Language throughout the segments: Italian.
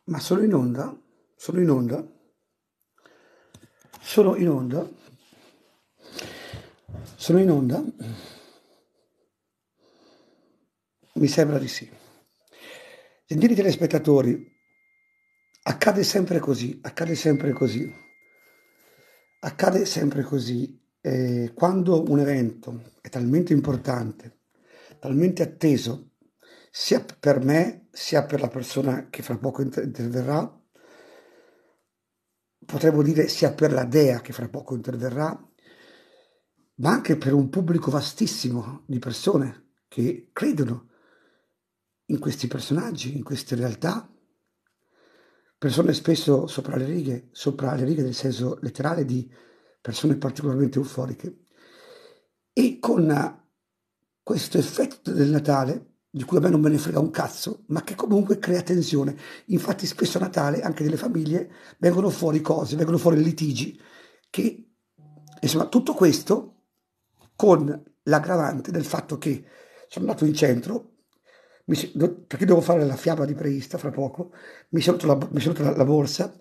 Ma sono in onda? Sono in onda? Sono in onda? Sono in onda? Mi sembra di sì. Gentili telespettatori, accade sempre così, accade sempre così, accade sempre così. Quando un evento è talmente importante, talmente atteso, sia per me, sia per la persona che fra poco interverrà, potremmo dire sia per la dea che fra poco interverrà, ma anche per un pubblico vastissimo di persone che credono in questi personaggi, in queste realtà, persone spesso sopra le righe nel senso letterale di persone particolarmente euforiche, e con questo effetto del Natale, di cui a me non me ne frega un cazzo, ma che comunque crea tensione. Infatti spesso a Natale anche nelle famiglie vengono fuori cose, vengono fuori litigi, che insomma tutto questo con l'aggravante del fatto che sono andato in centro, perché devo fare la fiaba di preista fra poco, mi sono rotto la borsa,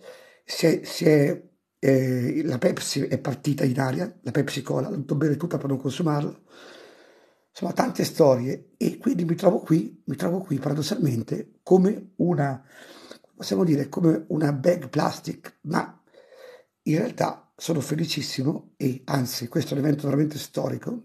la Pepsi è partita in aria, la Pepsi Cola, l'ho dovuto bere tutta per non consumarla. Insomma, tante storie, e quindi mi trovo qui paradossalmente come una, possiamo dire, come una bag plastic, ma in realtà sono felicissimo, e anzi questo è un evento veramente storico,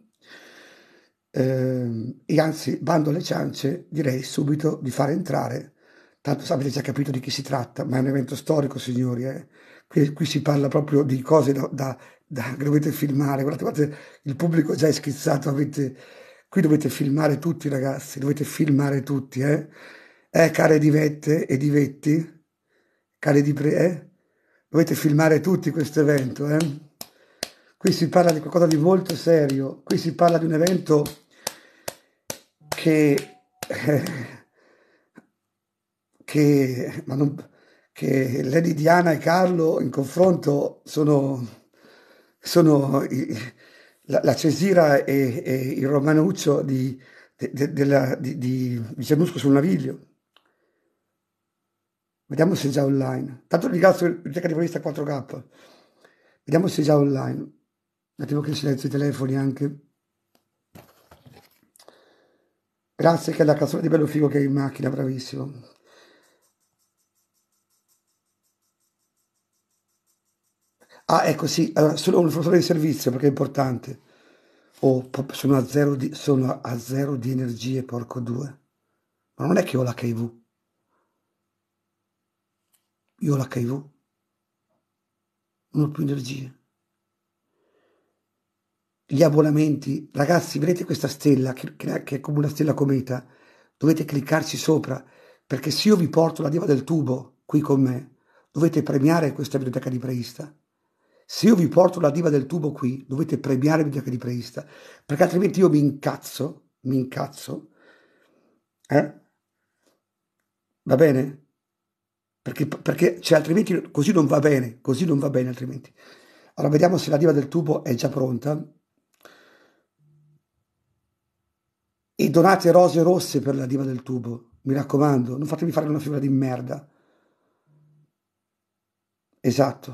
e anzi bando alle ciance, direi subito di fare entrare, tanto avete già capito di chi si tratta, ma è un evento storico, signori, eh. Qui si parla proprio di cose che dovete filmare, guardate, il pubblico già è schizzato, qui dovete filmare tutti, ragazzi, dovete filmare tutti, eh. Care divette e divetti, dovete filmare tutti questo evento, eh. Qui si parla di qualcosa di molto serio, qui si parla di un evento che, ma che Lady Diana e Carlo in confronto sono la Cesira e il Romanuccio di Cernusco sul Naviglio. Vediamo se è già online. Tanto ringrazio il Biblioteca di Rivista 4K. Vediamo se è già online. Un attimo che silenzio i telefoni anche. Grazie, che è la canzone di Bello Figo che è in macchina, bravissimo. Ah, ecco sì, allora, solo un fornitore di servizio perché è importante. Oh, sono a zero di energie, porco due. Ma non è che ho l'HIV, io ho l'HIV, non ho più energie. Gli abbonamenti, ragazzi, vedete questa stella che è come una stella cometa? Dovete cliccarci sopra, perché se io vi porto la diva del tubo qui con me, dovete premiare questa biblioteca di Preista. Se io vi porto la diva del tubo qui, dovete premiare la biblioteca di Preista, perché altrimenti io mi incazzo, eh? Va bene? Perché cioè, altrimenti così non va bene, così non va bene altrimenti. Allora, vediamo se la diva del tubo è già pronta. E donate rose rosse per la diva del tubo, mi raccomando, non fatemi fare una figura di merda. Esatto,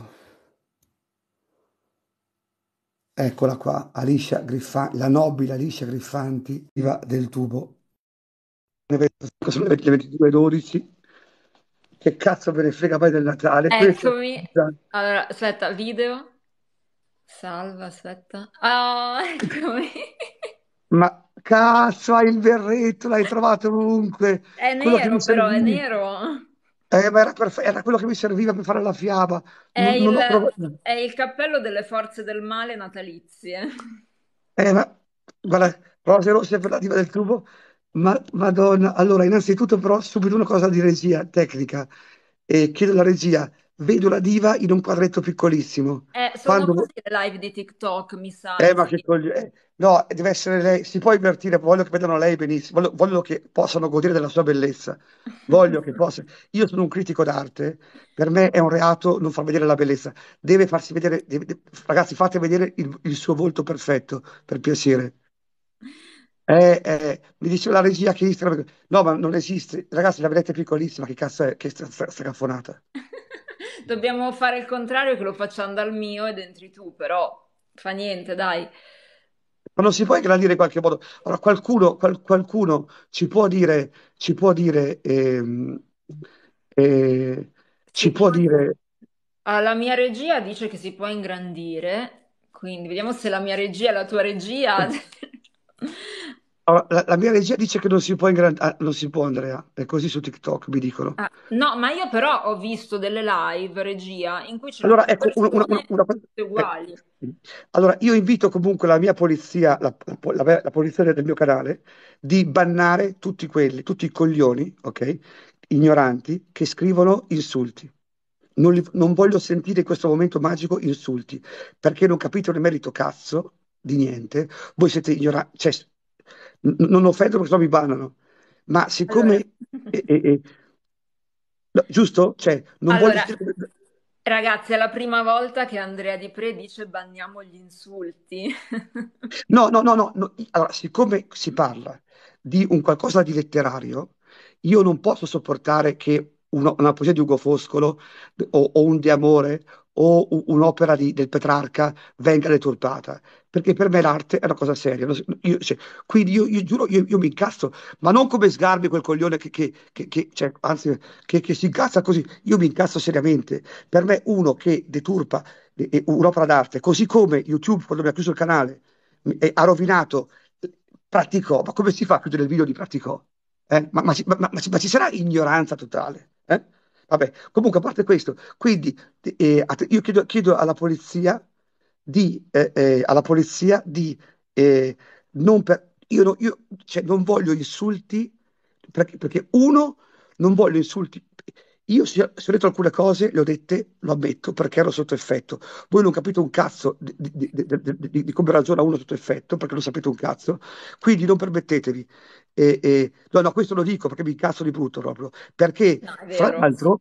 eccola qua, Alicia Griffanti, la nobile Alicia Griffanti, diva del tubo. Sono le 22:12. Che cazzo me ne frega poi del Natale? Questo è... Eccomi. Allora, aspetta, video. Salva, aspetta. Ah, eccomi. Ma cazzo, hai il berretto, l'hai trovato ovunque, È quello che mi nero però, è serviva. nero. Ma era quello che mi serviva per fare la fiaba. È Non il, ho provato. è il cappello delle forze del male natalizie. Ma guarda, rose rosse per la diva del tubo, ma Madonna. Allora, innanzitutto però subito una cosa di regia tecnica. Chiedo alla regia, vedo la diva in un quadretto piccolissimo. Sono Quando... così le live di TikTok, mi sa, Ma che sì. no, deve essere lei, si può invertire, voglio che vedano lei benissimo, voglio che possano godere della sua bellezza. Voglio che possa. Io sono un critico d'arte, per me è un reato non far vedere la bellezza. Deve farsi vedere, ragazzi, fate vedere il suo volto perfetto, per piacere. Mi diceva la regia che Instagram... No, ma non esiste. Ragazzi, la vedete piccolissima, che cazzo è? Che sta caffonata. Dobbiamo fare il contrario, che lo facciamo dal mio ed entri tu, però fa niente, dai. Ma non si può ingrandire in qualche modo. Allora, qualcuno ci può dire, eh, ci Si può può... dire La mia regia dice che si può ingrandire, quindi vediamo se la mia regia è la tua regia. allora, la mia regia dice che non si può ingrandire, non si può, Andrea, è così su TikTok mi dicono. Ah, no, ma io però ho visto delle live regia in cui c'erano Allora, due ecco, persone tutte eh, uguali. allora, io invito comunque la mia polizia, la polizia del mio canale, di bannare tutti quelli, tutti i coglioni, ok, ignoranti, che scrivono insulti. Non voglio sentire in questo momento magico insulti, perché non capite un merito cazzo di niente. Voi siete ignoranti, cioè, non offendo perché sennò mi bannano. Ma Allora, siccome, no, giusto? Cioè, non voglio allora, sentire... ragazzi, è la prima volta che Andrea Di Pre dice banniamo gli insulti. No, no, no, no, no. Allora, siccome si parla di un qualcosa di letterario, io non posso sopportare che una poesia di Ugo Foscolo o un di amore o un'opera del Petrarca venga deturpata, perché per me l'arte è una cosa seria. Quindi io giuro, io mi incazzo, ma non come Sgarbi, quel coglione cioè, anzi, che si incazza così. Io mi incazzo seriamente. Per me uno che deturpa un'opera d'arte, così come YouTube quando mi ha chiuso il canale ha rovinato Praticò. Ma come si fa a chiudere il video di Praticò? Ma ci sarà ignoranza totale? Vabbè, comunque, a parte questo, quindi io chiedo alla polizia di non io, cioè, non voglio insulti perché uno non voglio insulti. Io se ho detto alcune cose, le ho dette, lo ammetto, perché ero sotto effetto. Voi non capite un cazzo di come ragiona uno sotto effetto, perché non sapete un cazzo. Quindi non permettetevi. No, no, questo lo dico perché mi incazzo di brutto proprio. Perché, No, è fra vero. l'altro,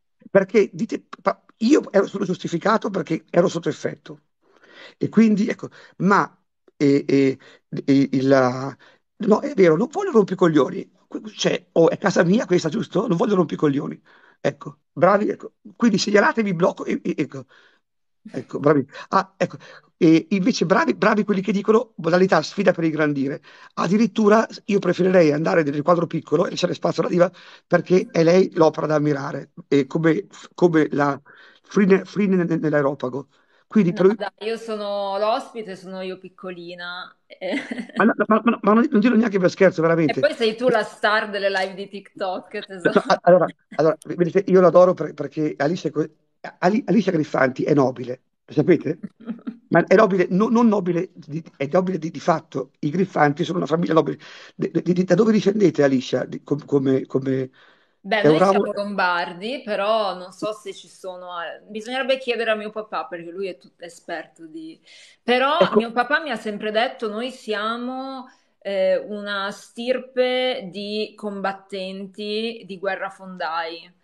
sono giustificato perché ero sotto effetto. E quindi, ecco, ma eh, eh, no, è vero, non voglio rompicoglioni. Cioè, oh, è casa mia questa, giusto? Non voglio rompicoglioni. Ecco, bravi, ecco. Quindi segnalatevi, blocco, ecco. Ecco, bravi. Ah, ecco. E invece bravi quelli che dicono modalità sfida per ingrandire. Addirittura io preferirei andare nel quadro piccolo e lasciare spazio alla diva perché è lei l'opera da ammirare, come la Frine nell'aeropago. Quindi No, per, dai, io sono l'ospite, sono io piccolina. ma non dirlo neanche per scherzo, E veramente. poi sei tu la star delle live di TikTok, tesoro. No, allora, vedete, io l'adoro perché Alicia Griffanti è nobile, lo sapete? Ma è nobile, non nobile, è nobile di fatto. I Griffanti sono una famiglia nobile. Da dove discendete, Alicia? Beh, È un noi ramo... siamo lombardi, però non so se ci sono... Bisognerebbe chiedere a mio papà perché lui è tutto esperto di... Però Ecco, mio papà mi ha sempre detto noi siamo una stirpe di combattenti di guerrafondai.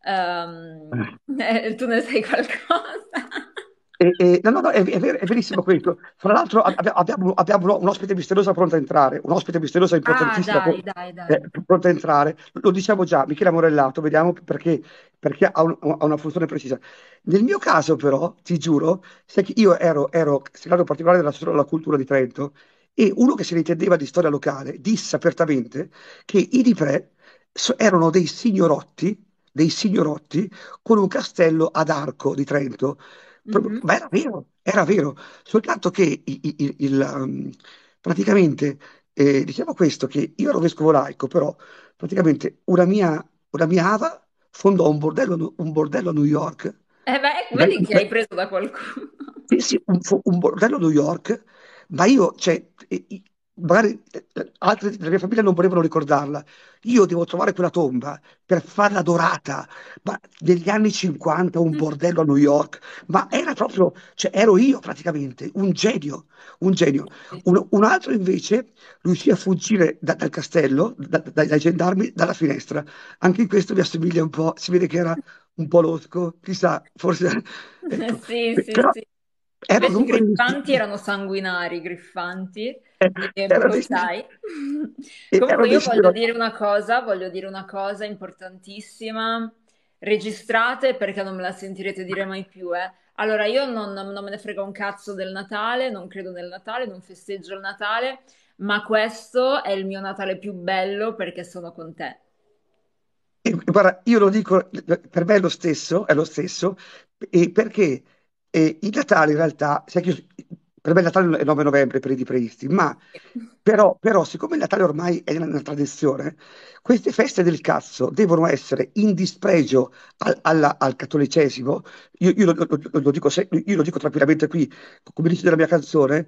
Tu ne sai qualcosa? No, no, no, è verissimo questo. Fra l'altro abbiamo un ospite misterioso pronto a entrare, un ospite misterioso Ah, importantissimo dai, dai, dai. pronto a entrare. Lo diciamo già, Michele Morellato, vediamo perché ha una funzione precisa. Nel mio caso però, ti giuro, sai che io ero segretario particolare della storia della cultura di Trento e uno che se ne intendeva di storia locale disse apertamente che i Diprè erano dei signorotti con un castello ad Arco di Trento. Mhm. Ma era vero, soltanto che praticamente, diciamo questo, che io ero vescovo laico, però praticamente una mia ava fondò un bordello a New York. Beh, Beh, vedi che hai beh, preso da qualcuno. sì, sì, un bordello a New York, ma io, cioè, magari altri della mia famiglia non volevano ricordarla. Io devo trovare quella tomba per farla dorata, ma negli anni 50 un bordello a New York, ma era proprio, cioè, ero io praticamente, un genio, un genio. Un altro invece riuscì a fuggire dal castello, dai gendarmi, dalla finestra. Anche in questo mi assomiglia un po', si vede che era un po' losco, chissà, forse, ecco. Sì, sì, Però, sì. Erano Invece i comunque griffanti resistenti, erano sanguinari, i griffanti, e erano dei, bruciai. erano Comunque dei io signori. voglio dire una cosa importantissima. Registrate perché non me la sentirete dire mai più, eh. Allora, io non me ne frega un cazzo del Natale, non credo nel Natale, non festeggio il Natale, ma questo è il mio Natale più bello perché sono con te. Guarda, io lo dico, per me è lo stesso, perché il Natale in realtà, sai che per me il Natale è il 9 novembre per i dipreisti, ma però siccome il Natale ormai è una tradizione, queste feste del cazzo devono essere in dispregio al cattolicesimo. Lo dico, io lo dico tranquillamente qui, come dice nella mia canzone,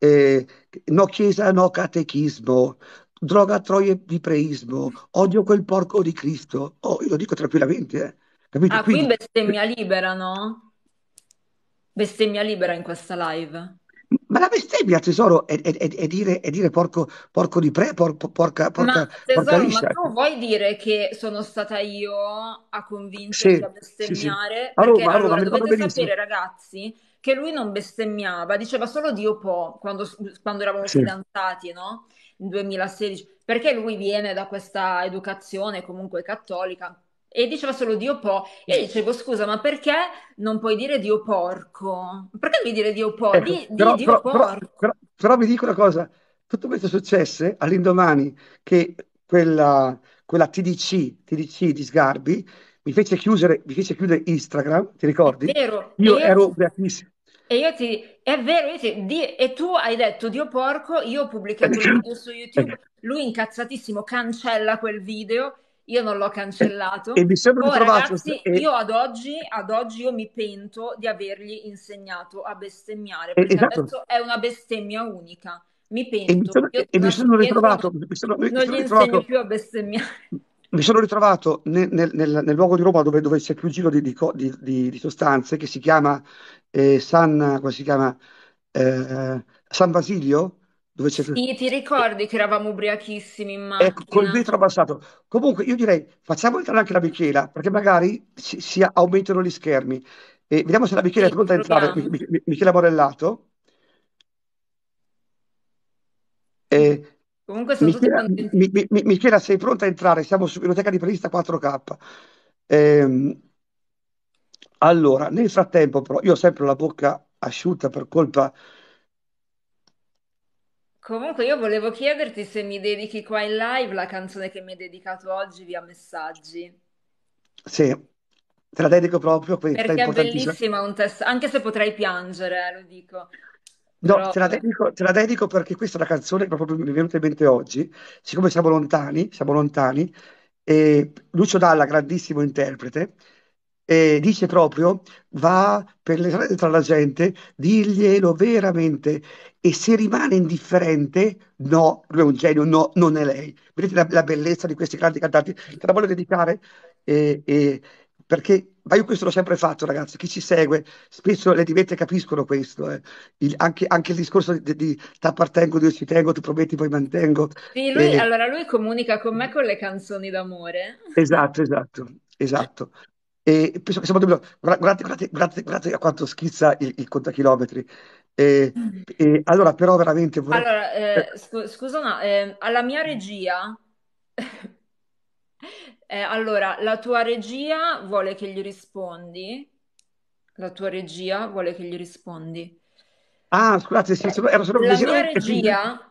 no chiesa, no catechismo, droga, troie di preismo, odio quel porco di Cristo. Oh, io lo dico tranquillamente, capito? Ah, qui Quindi, bestemmia libera, no? Bestemmia libera in questa live. ma la bestemmia, tesoro, è dire porco di Ma porca tesoro, ma liscia. tu vuoi dire che sono stata io a convincerti Sì, a sì, sì. bestemmiare? Perché A Roma, allora mi ricordo dovete benissimo. sapere, ragazzi, che lui non bestemmiava, diceva solo Dio può quando eravamo Sì. fidanzati, no? Nel 2016, perché lui viene da questa educazione comunque cattolica e diceva solo Dio può. Io dicevo, scusa, ma perché non puoi dire Dio porco? Perché devi dire Dio può? Ecco, Di Dio porco. però vi dico una cosa, tutto questo successe all'indomani che quella TDC di Sgarbi mi fece chiudere Instagram, ti È ricordi? vero, Io ero ubriachissimo. è vero, e tu hai detto Dio porco, io ho pubblicato il video su YouTube, lui incazzatissimo cancella quel video, io non l'ho E, e cancellato. mi sono Oh ritrovato, ragazzi, io ad oggi io mi pento di avergli insegnato a bestemmiare, perché esatto, adesso è una bestemmia unica. Mi e mi pento, sono, io e mi tornassi sono indietro, ritrovato, mi non gli sono insegno ritrovato più a bestemmiare. Mi sono ritrovato nel luogo di Roma dove c'è più giro di sostanze, che si chiama come si chiama? San Basilio, dove c'è Sì, ti ricordi che eravamo ubriachissimi in ecco, col macchina? vetro abbassato. Comunque io direi facciamo entrare anche la Michela, perché magari si aumentano gli schermi. E vediamo se la Michela è Sì, pronta a entrare. proviamo. Michela Morellato. Eh, Comunque sono tutti contenti. Michela, sei pronta a entrare? Siamo su Biblioteca di Prevista 4K. Ehm, allora, nel frattempo, però, io ho sempre la bocca asciutta per colpa. Comunque io volevo chiederti se mi dedichi qua in live la canzone che mi hai dedicato oggi via messaggi. Se te la dedico proprio, questa è Perché è importantissima. bellissima un testo, anche se potrei piangere, lo dico. No, Però vabbè. te la dedico perché questa è una canzone che proprio mi è venuta in mente oggi. Siccome siamo lontani, e Lucio Dalla, grandissimo interprete, dice proprio: va per le strade tra la gente, diglielo veramente. E se rimane indifferente, no, lui è un genio, no, non è lei. Vedete la bellezza di questi grandi cantanti? Te la voglio dedicare perché, ma io questo l'ho sempre fatto, ragazzi. Chi ci segue, spesso le divette capiscono questo. Anche il discorso di t'appartengo, Dio ci tengo, ti prometti, poi mantengo. Sì, Eh, allora lui comunica con me con le canzoni d'amore. esatto. E penso che siamo guardate a quanto schizza il contachilometri. Allora, però, veramente vorrei. Allora, eh, scusa, alla mia regia, allora, la tua regia vuole che gli rispondi? La tua regia vuole che gli rispondi? scusate, ero solo un La mia desiderio e quindi. regia,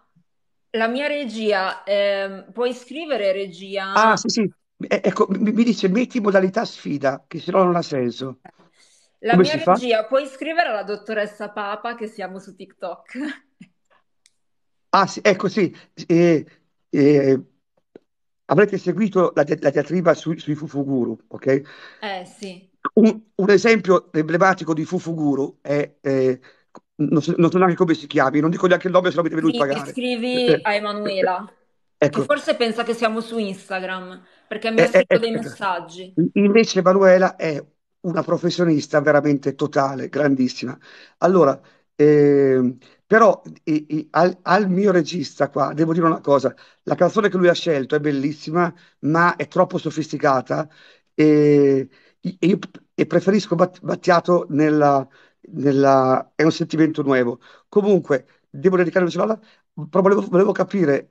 puoi scrivere regia? Sì, sì. Ecco, mi dice metti modalità sfida, che se no non ha senso. La Come mia si fa? regia, puoi scrivere alla dottoressa Papa che siamo su TikTok? Sì, ecco sì. Eh, eh, Avrete seguito la diatriba sui Fufuguru, ok? Sì. Un esempio emblematico di Fufuguru è, non so neanche come si chiami, non dico neanche il nome, se no mi deve lui Sì, pagare. scrivi a Emanuela, che Ecco, forse pensa che siamo su Instagram, perché mi ha scritto dei ecco. messaggi. Invece Emanuela è una professionista veramente totale, grandissima. Allora, però al mio regista qua devo dire una cosa, la canzone che lui ha scelto è bellissima, ma è troppo sofisticata e io preferisco Battiato è un sentimento nuovo. Comunque, devo dedicare una parola, però volevo capire.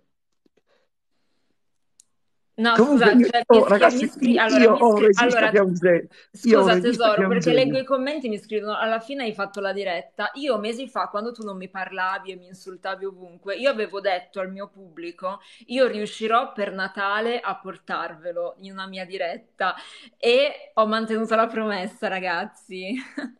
No, Comunque, scusa, cioè, ragazzi, allora, io ho un regista allora, che è un genio. Io ho un scusa regista che tesoro, è un perché leggo genio. i commenti, mi scrivono, alla fine hai fatto la diretta. Io mesi fa, quando tu non mi parlavi e mi insultavi ovunque, io avevo detto al mio pubblico, io riuscirò per Natale a portarvelo in una mia diretta e ho mantenuto la promessa, ragazzi.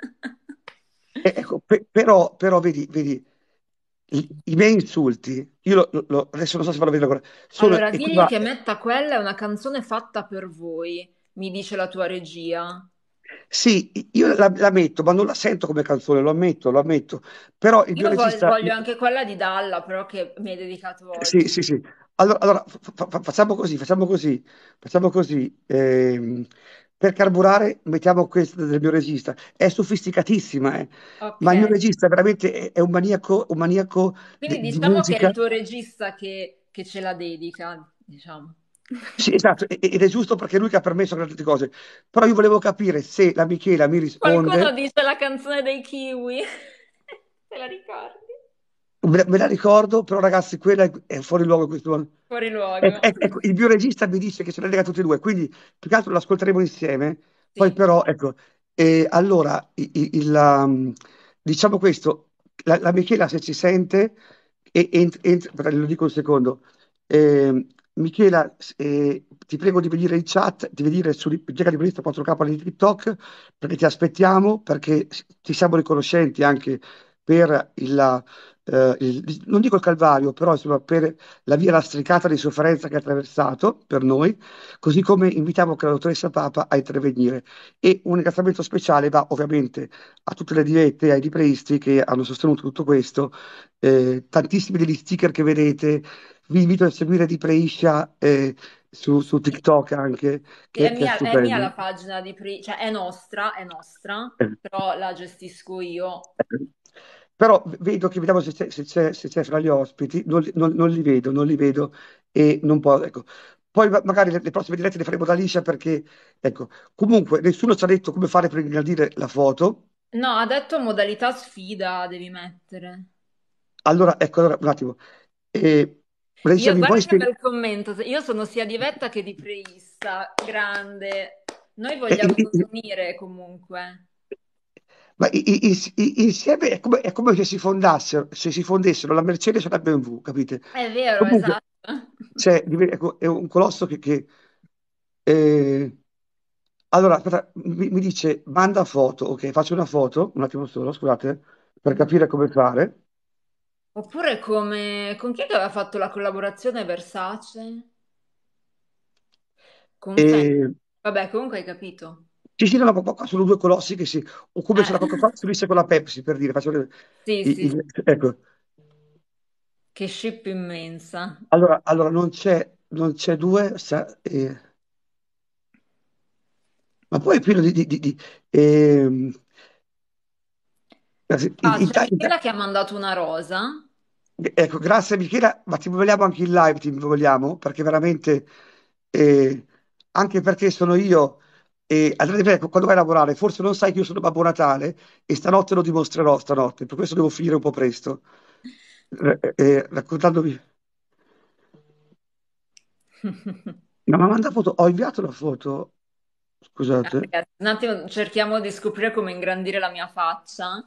Ecco, però vedi, i miei insulti, io adesso non so se farlo vedere ancora, sono Allora, digli che equivalenti. Metta quella è una canzone fatta per voi, mi dice la tua regia. Sì, io la metto, ma non la sento come canzone, lo ammetto. Però il mio Io regista. voglio anche quella di Dalla, però che mi hai dedicato Sì, oggi. sì, sì. Allora, facciamo così, facciamo così. Per carburare mettiamo questa del mio regista. È sofisticatissima, Ok, ma il mio regista veramente è un maniaco quindi di diciamo che è musica. il tuo regista che ce la dedica, diciamo. Sì, esatto, ed è giusto perché è lui che ha permesso tante cose. Però io volevo capire se la Michela mi Qualcuno risponde. dice la canzone dei Kiwi. Te la ricordi? Me la ricordo, però ragazzi, quella è fuori luogo in questo momento. Fuori luogo. Ecco, il mio regista mi dice che ce la lega tutti e due, quindi più che altro l'ascolteremo insieme. Poi Sì. però, ecco, allora, diciamo questo, la Michela se ci sente, lo dico un secondo, Michela, ti prego di venire in chat, di venire su Piega Liberista 4K di TikTok, perché ti aspettiamo, perché ti siamo riconoscenti anche per non dico il calvario, però insomma per la via lastricata di sofferenza che ha attraversato per noi, così come invitiamo anche la dottoressa Papa a intervenire. E un ringraziamento speciale va ovviamente a tutte le dirette, ai libreisti che hanno sostenuto tutto questo, tantissimi degli sticker che vedete, vi invito a seguire Di Preiscia su Sì. TikTok anche, Sì, che è è mia stupendo. la pagina cioè è nostra, Eh. però la gestisco io. Però vedo che vediamo se c'è fra gli ospiti, non li vedo, non li vedo e non può, ecco. Poi magari le prossime dirette le faremo da liscia perché, ecco, comunque nessuno ci ha detto come fare per ingrandire la foto. No, ha detto modalità sfida devi mettere. Allora, ecco, allora, un attimo. Regina, Io, mi puoi guarda che spiegare? bel commento, io sono sia di Vetta che di Preissa, grande. Noi vogliamo unire comunque. Ma insieme è come se si fondessero la Mercedes e la BMW, capite? È vero, Comunque, esatto. ecco, è un colosso eh, allora, aspetta, mi dice, manda foto, ok, faccio una foto, un attimo solo, scusate, per Mhm. capire come fare. Oppure come... Con chi è che aveva fatto la collaborazione Versace? Con Fendi. E, Vabbè, comunque hai capito. ci si ma qua sono due colossi o come se Eh, la Coca-Cola si unisse con la Pepsi, per dire, sì, sì, sì. ecco. Che ship immensa. Allora non c'è due, ma poi è pieno ehm, Ah, c'è Michela che ha mandato una rosa. ecco, grazie Michela, ma ti vogliamo anche in live, ti vogliamo, perché veramente, eh, anche perché sono io, e Andrea Di Franco, quando vai a lavorare, forse non sai che io sono Babbo Natale, e stanotte lo dimostrerò, stanotte, per questo devo finire un po' presto, raccontandovi. No, ma manda foto, ho inviato la foto, scusate, Ragazzi, un attimo cerchiamo di scoprire come ingrandire la mia faccia.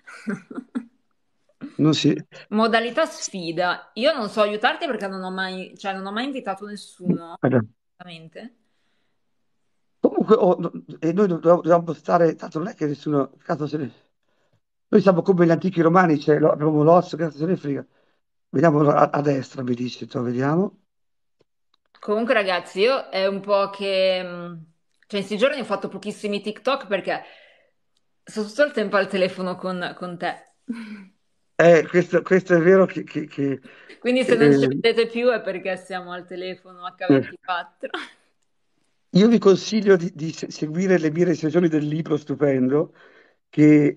non si. Modalità sfida. Io non so aiutarti perché non ho mai, cioè, non ho mai invitato nessuno. Guarda. Veramente. Comunque, e noi dobbiamo stare, tanto non è che nessuno, cazzo se ne. Noi siamo come gli antichi romani, cioè, abbiamo l'osso, che cazzo se ne frega. Vediamo a destra, mi dice, vediamo. Comunque, ragazzi, io è un po' che, cioè, in questi giorni ho fatto pochissimi TikTok perché sono tutto il tempo al telefono con te. Questo è vero Quindi se non ci eh, vedete più è perché siamo al telefono eh, H24. io vi consiglio di seguire le mie recensioni del libro stupendo, che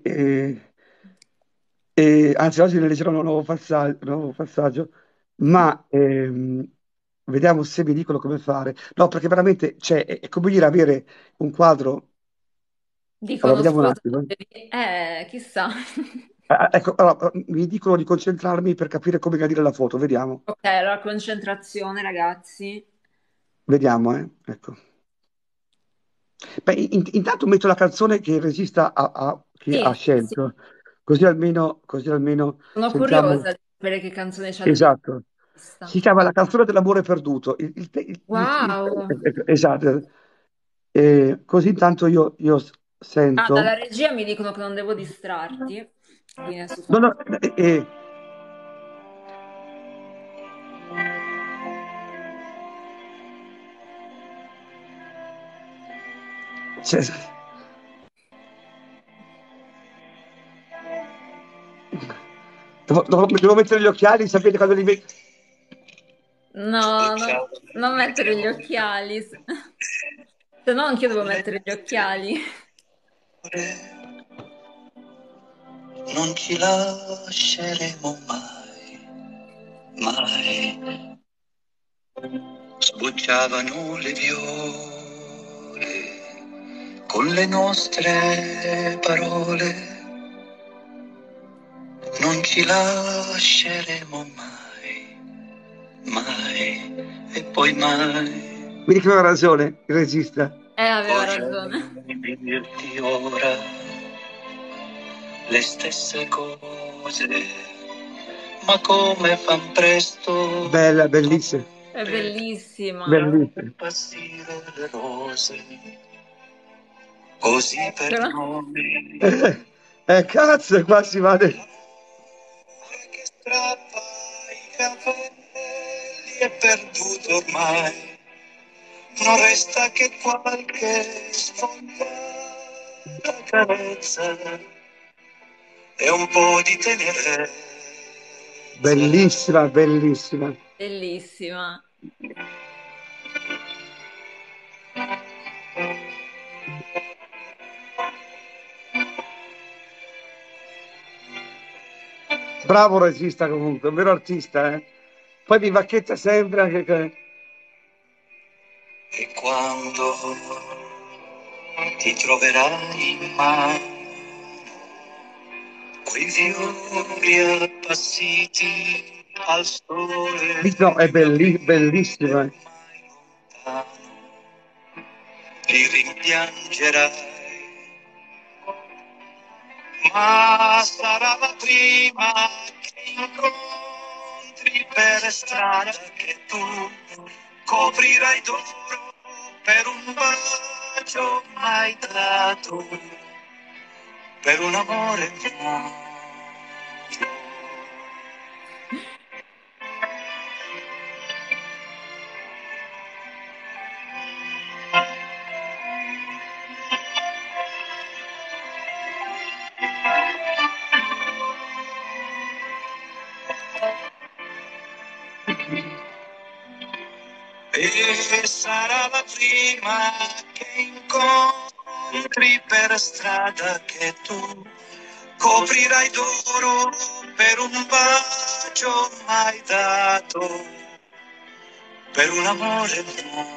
anzi oggi ne leggerò un nuovo passaggio, ma vediamo se mi dicono come fare. No, perché veramente, cioè, è come dire avere un quadro Allora, Dicono vediamo un scusa, attimo. chissà. Ecco, allora, mi dicono di concentrarmi per capire come gradire la foto. Vediamo, Ok, allora concentrazione, ragazzi. vediamo, Ecco. Beh, intanto metto la canzone che il regista che ha Sì, sì, scelto, così almeno sono sentiamo. curiosa di sapere che canzone c'ha il Esatto. regista. Si chiama La canzone dell'amore perduto. Wow. Esatto. Così intanto io Ah, dalla sento. regia mi dicono che non devo distrarti, quindi adesso No, faccio. no, cioè, devo mettere gli occhiali, sapete quando li vedo? No, no, non mettere gli occhiali. Se no anch'io devo mettere gli occhiali. Non ci lasceremo mai, mai. Sbocciavano le viole con le nostre parole. Non ci lasceremo mai, mai e poi mai. Vedi che aveva ragione il regista. Aveva ragione. Vorrei dirti ora le stesse cose, ma come fan presto Bella, bellissima, È bellissima. bellissima. impazzire le rose, così per Però noi. Cazzo, qua si va. Che strappa i capelli è perduto ormai. Non resta che qualche sfondata carezza e un po' di tenerezza. Bellissima, bellissima. bellissima. Bravo regista comunque, un vero artista, eh. Poi mi bacchetta sempre anche E quando ti troverai in mano quei fiori appassiti al sole, No, è bellissima. mai lontano, li rimpiangerai. Ma sarà la prima che incontri per strada che tu coprirai d'oro per un bacio mai dato, per un amore nuovo. E sarà la prima che incontri per strada che tu coprirai d'oro per un bacio mai dato, per un amore nuovo.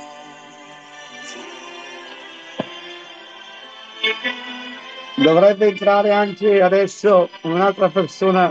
Dovrebbe entrare anche adesso un'altra persona.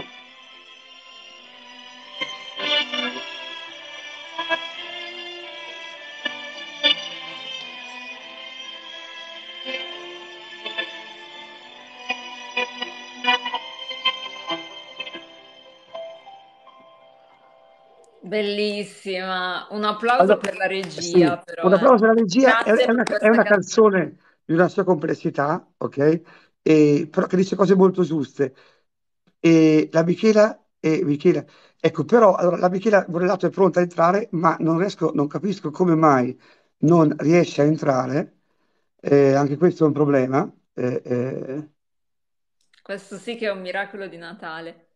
Bellissima. Un applauso Allora, per la sì, regia, però, un applauso alla regia, Grazie per è questa una canzone. canzone di una sua complessità, ok? Però che dice cose molto giuste. E la Michela, ecco, però allora, la Michela Borrellato è pronta a entrare, ma non capisco come mai non riesce a entrare. Anche questo è un problema. Questo sì che è un miracolo di Natale.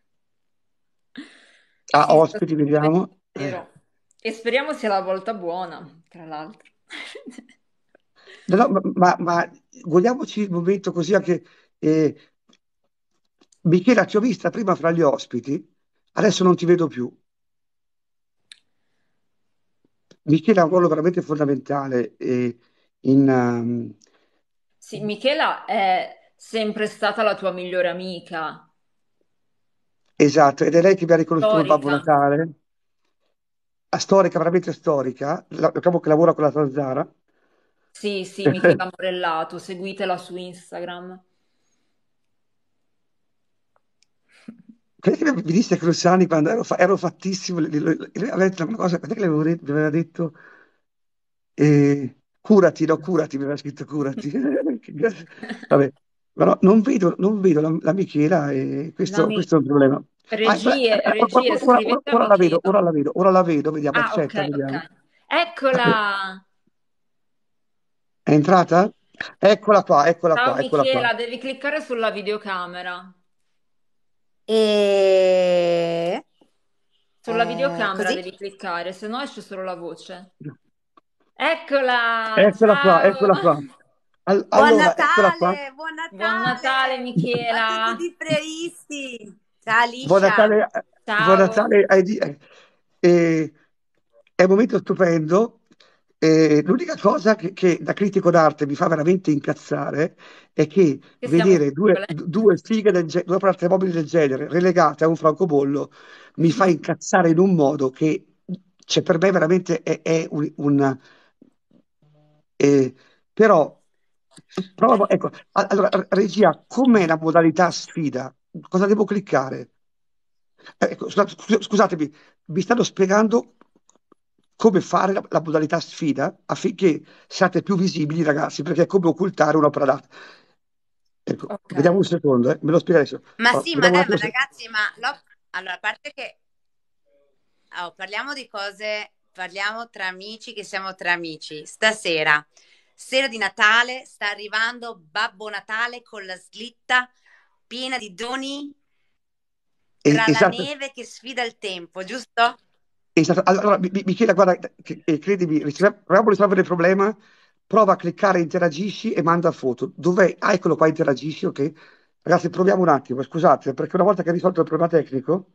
Ah, Sì, sto ospiti, vediamo. vero. E speriamo sia la volta buona, tra l'altro. No, no, ma godiamoci il momento così anche. eh, Michela, ti ho vista prima fra gli ospiti, adesso non ti vedo più. Michela ha un ruolo veramente fondamentale in, Sì, Michela è sempre stata la tua migliore amica, Esatto, ed è lei che mi ha riconosciuto come Babbo storica. Natale, storica, veramente storica, capo che lavora con la Zanzara. Sì, sì, Michela Morellato, seguitela su Instagram. Perché mi disse che Luciani quando ero fattissimo, aveva detto una cosa, perché mi aveva detto, curati, no, curati, mi aveva scritto curati. Vabbè, però non vedo la Michela e La questo è un problema. regie, scrivete a Ora la vedo, Michela. ora la vedo, vediamo, Ah, ok, accetta, ok. vediamo. Eccola! È entrata? Eccola qua, eccola Ciao qua, eccola qua. Michela, devi cliccare sulla videocamera. E Sulla videocamera così. devi cliccare, se no esce solo la voce. Eccola, Eccola qua, ciao! eccola qua. Buon Allora, eccola qua. Natale, buon Buon Natale Natale a tutti Michela! gli previsti. Ciao Buon Alicia. Natale, buon Ciao! Natale è un momento stupendo. L'unica cosa che da critico d'arte mi fa veramente incazzare è che Che siamo vedere due, piccole. due fighe due platformobili del genere relegate a un francobollo mi fa incazzare in un modo che cioè, per me veramente è eh, però ecco, allora regia, com'è la modalità sfida? Cosa devo cliccare? Ecco, scusatemi, vi stanno spiegando come fare la modalità sfida affinché siate più visibili, ragazzi, perché è come occultare un'opera d'arte. Ecco, Ok, vediamo un secondo, me lo spiega adesso. Ma Allora, sì, ma vediamo un dai, ma attimo ragazzi, allora, a parte che parliamo di cose, parliamo tra amici che siamo tra amici. Stasera, sera di Natale, sta arrivando Babbo Natale con la slitta piena di doni tra la esatto, neve che sfida il tempo, giusto? esatto. Allora, Michela, guarda, credimi, proviamo a risolvere il problema. Prova a cliccare interagisci e manda foto. Dov'è? Ah, eccolo qua, interagisci, ok. Ragazzi, proviamo un attimo, scusate, perché una volta che hai risolto il problema tecnico,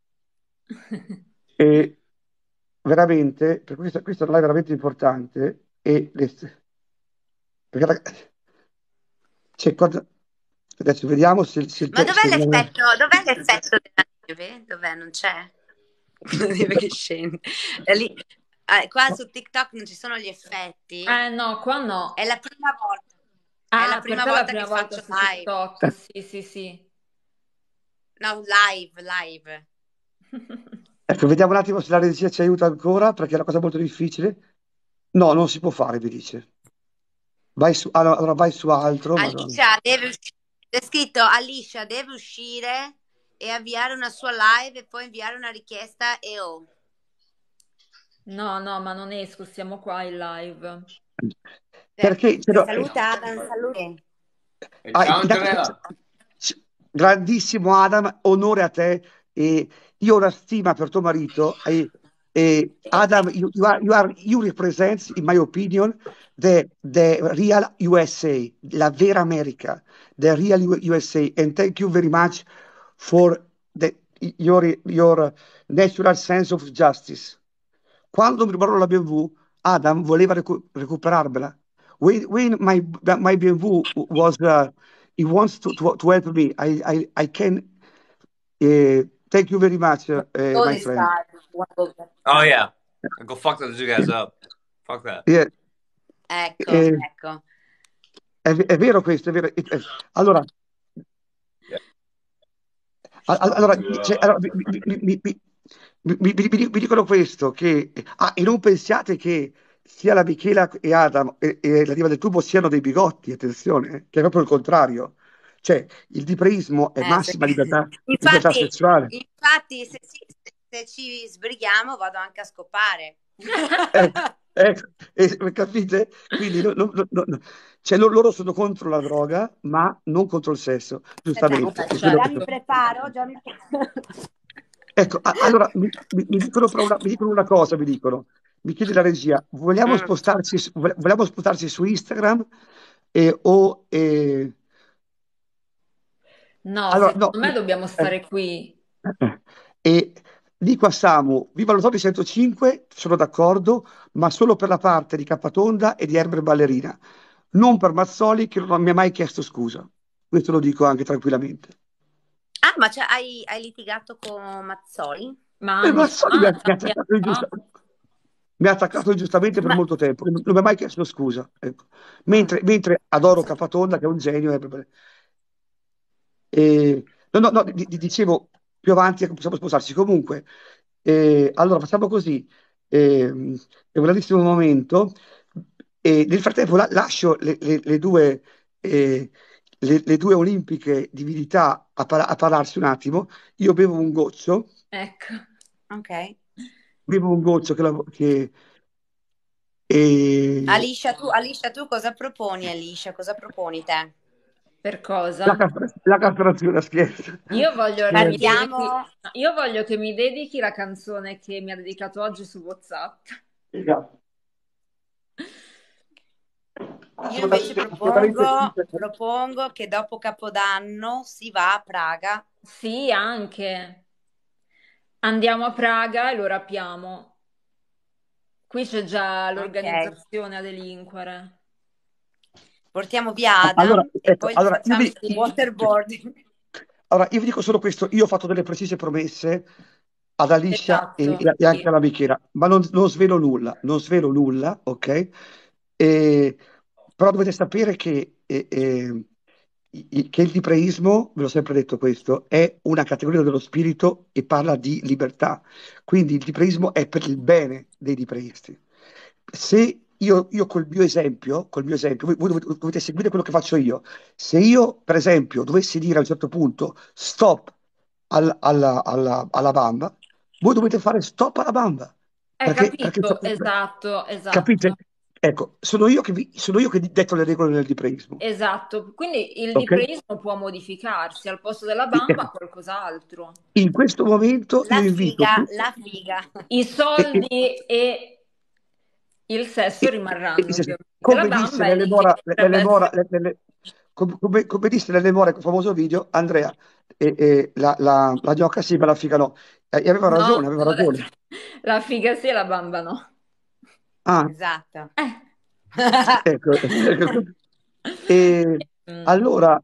e veramente, per questo non è veramente importante, perché, cioè, adesso vediamo se il Ma testo... dov'è l'effetto della neve? Dov'è? Non c'è? La neve che scende. È lì. Qua su TikTok non ci sono gli effetti. no, qua no. È la prima volta. È la Ah, per prima te è la volta prima che volta faccio su live. TikTok, sì, sì, sì. No, live. Ecco, vediamo un attimo se la regia ci aiuta ancora, perché è una cosa molto difficile. No, non si può fare, mi dice. Allora vai su altro, madonna. Alicia deve uscire. C'è scritto Alicia deve uscire e avviare una sua live e poi inviare una richiesta e oh. No, no, ma non esco, siamo qua in live. Perché Saluta Adam, saluta. Ciao Antonella. grandissimo Adam, onore a te. Io ho una stima per tuo marito. Adam, you represent, in my opinion, the real USA, la vera America, the real USA. And thank you very much for your natural sense of justice. Quando mi rubarono la BMW, Adam voleva recuperarmela. When my BMW was, he wants to help me. I can. Thank you very much, my friend. Oh yeah. Go fuck those two guys up. Fuck that. Yeah, Ecco, eh, ecco. è vero questo, è vero. Allora, allora, mi dicono questo, e non pensiate che sia la Michela e Adam e la Diva del Tubo siano dei bigotti, attenzione, che è proprio il contrario. Cioè, il dipreismo è Sì. massima libertà Infatti, sessuale. se ci sbrighiamo vado anche a scopare. Capite? Quindi cioè, loro sono contro la droga, ma non contro il sesso, giustamente. Vabbè, Già certo. mi preparo, Ecco, allora mi dicono, mi dicono una cosa, mi chiede la regia, vogliamo spostarci su Instagram o... No, allora, no, secondo me dobbiamo eh, stare qui. e dico a Samu, viva lo Topi 105, sono d'accordo, ma solo per la parte di Cappatonda e di Erber Ballerina. non per Mazzoli che non mi ha mai chiesto scusa. Questo lo dico anche tranquillamente. Ah, ma hai litigato con Mazzoli? Ma anni Mazzoli mi ha, fa, mi ha tanti attaccato anni fa. mi ha attaccato ingiustamente per Ma, molto tempo, non mi ha mai chiesto scusa. Ecco. mm, Mentre adoro Capatonda, che è un genio. No, no, no, dicevo più avanti che possiamo sposarsi. Comunque, allora facciamo così. È un grandissimo momento. E nel frattempo lascio le due, le due olimpiche divinità a parlarsi un attimo. Io Ecco, ok. bevo un goccio e Alicia, tu cosa proponi, Alicia? Cosa proponi te? per cosa? la castrazione, scherzo. Io voglio che mi Scherzo. dedichi, Partiamo. io voglio che mi dedichi la canzone che mi ha dedicato oggi su WhatsApp. Esatto. Io invece Assolutamente sì. propongo che dopo Capodanno si va a Praga. Sì, anche. Andiamo a Praga e lo rapiamo. Qui c'è già Ok. l'organizzazione a delinquere. Portiamo via Allora, Adam e ecco, poi gli facciamo il Sì, waterboarding. allora, io vi dico solo questo, io ho fatto delle precise promesse ad Alicia esatto, e anche sì. all'amichera, ma non svelo nulla, non svelo nulla, ok? E- Però dovete sapere che il dipreismo, ve l'ho sempre detto questo, è una categoria dello spirito e parla di libertà. Quindi il dipreismo è per il bene dei dipreisti. Se io col mio esempio, voi dovete seguire quello che faccio io. Se io, per esempio, dovessi dire a un certo punto stop alla bamba, voi dovete fare stop alla bamba. Hai Perché capito? Esatto, capite? esatto, Ecco, sono io che detto le regole del dipreismo. esatto. Quindi il Ok? dipreismo può modificarsi, al posto della bamba Ecco, qualcos'altro. in questo momento io La invito figa, tutti. la figa. I E, e- soldi e il sesso rimarranno, sì, sì. ovviamente. La Come disse bamba è Nelle lì che Mora, potrebbe essere. come disse Nelle Mora, il famoso video, Andrea, la gnocca sì, ma la figa no. E aveva No, ragione, aveva ho detto ragione. la figa sì e la bamba no. Ah, Esatto. Eh. ecco. E Mm, allora,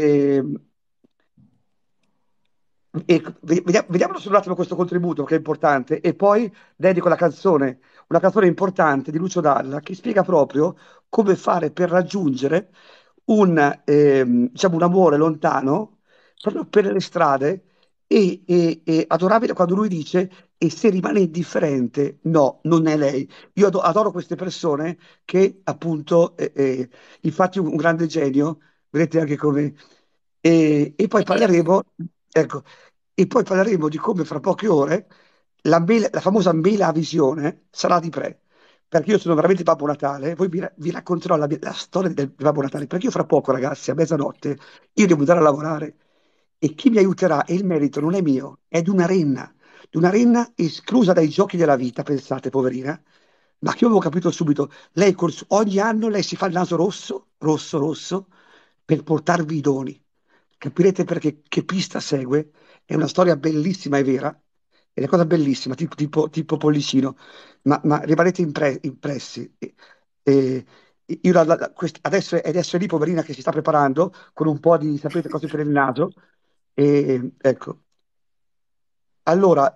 vediamolo solo un attimo questo contributo che è importante e poi dedico una canzone importante di Lucio Dalla che spiega proprio come fare per raggiungere diciamo, un amore lontano proprio per le strade e adorabile quando lui dice e se rimane indifferente, no, non è lei. Io adoro queste persone che appunto, infatti un grande genio, vedete anche come... E poi vero. parleremo, ecco, e poi parleremo di come fra poche ore la famosa mela visione sarà di Pre. Perché io sono veramente Babbo Natale, poi vi racconterò la storia del Babbo Natale, perché io fra poco, ragazzi, a mezzanotte, io devo andare a lavorare e chi mi aiuterà, e il merito non è mio, è di una renna esclusa dai giochi della vita, pensate, poverina, ma che io avevo capito subito, lei ogni anno lei si fa il naso rosso, rosso, rosso, per portarvi i doni. Capirete perché che pista segue, è una storia bellissima e vera, è una cosa bellissima, tipo Pollicino, ma rimanete impressi. E- io adesso è lì, poverina, che si sta preparando con un po' di, sapete, cose per il naso. E, ecco, allora,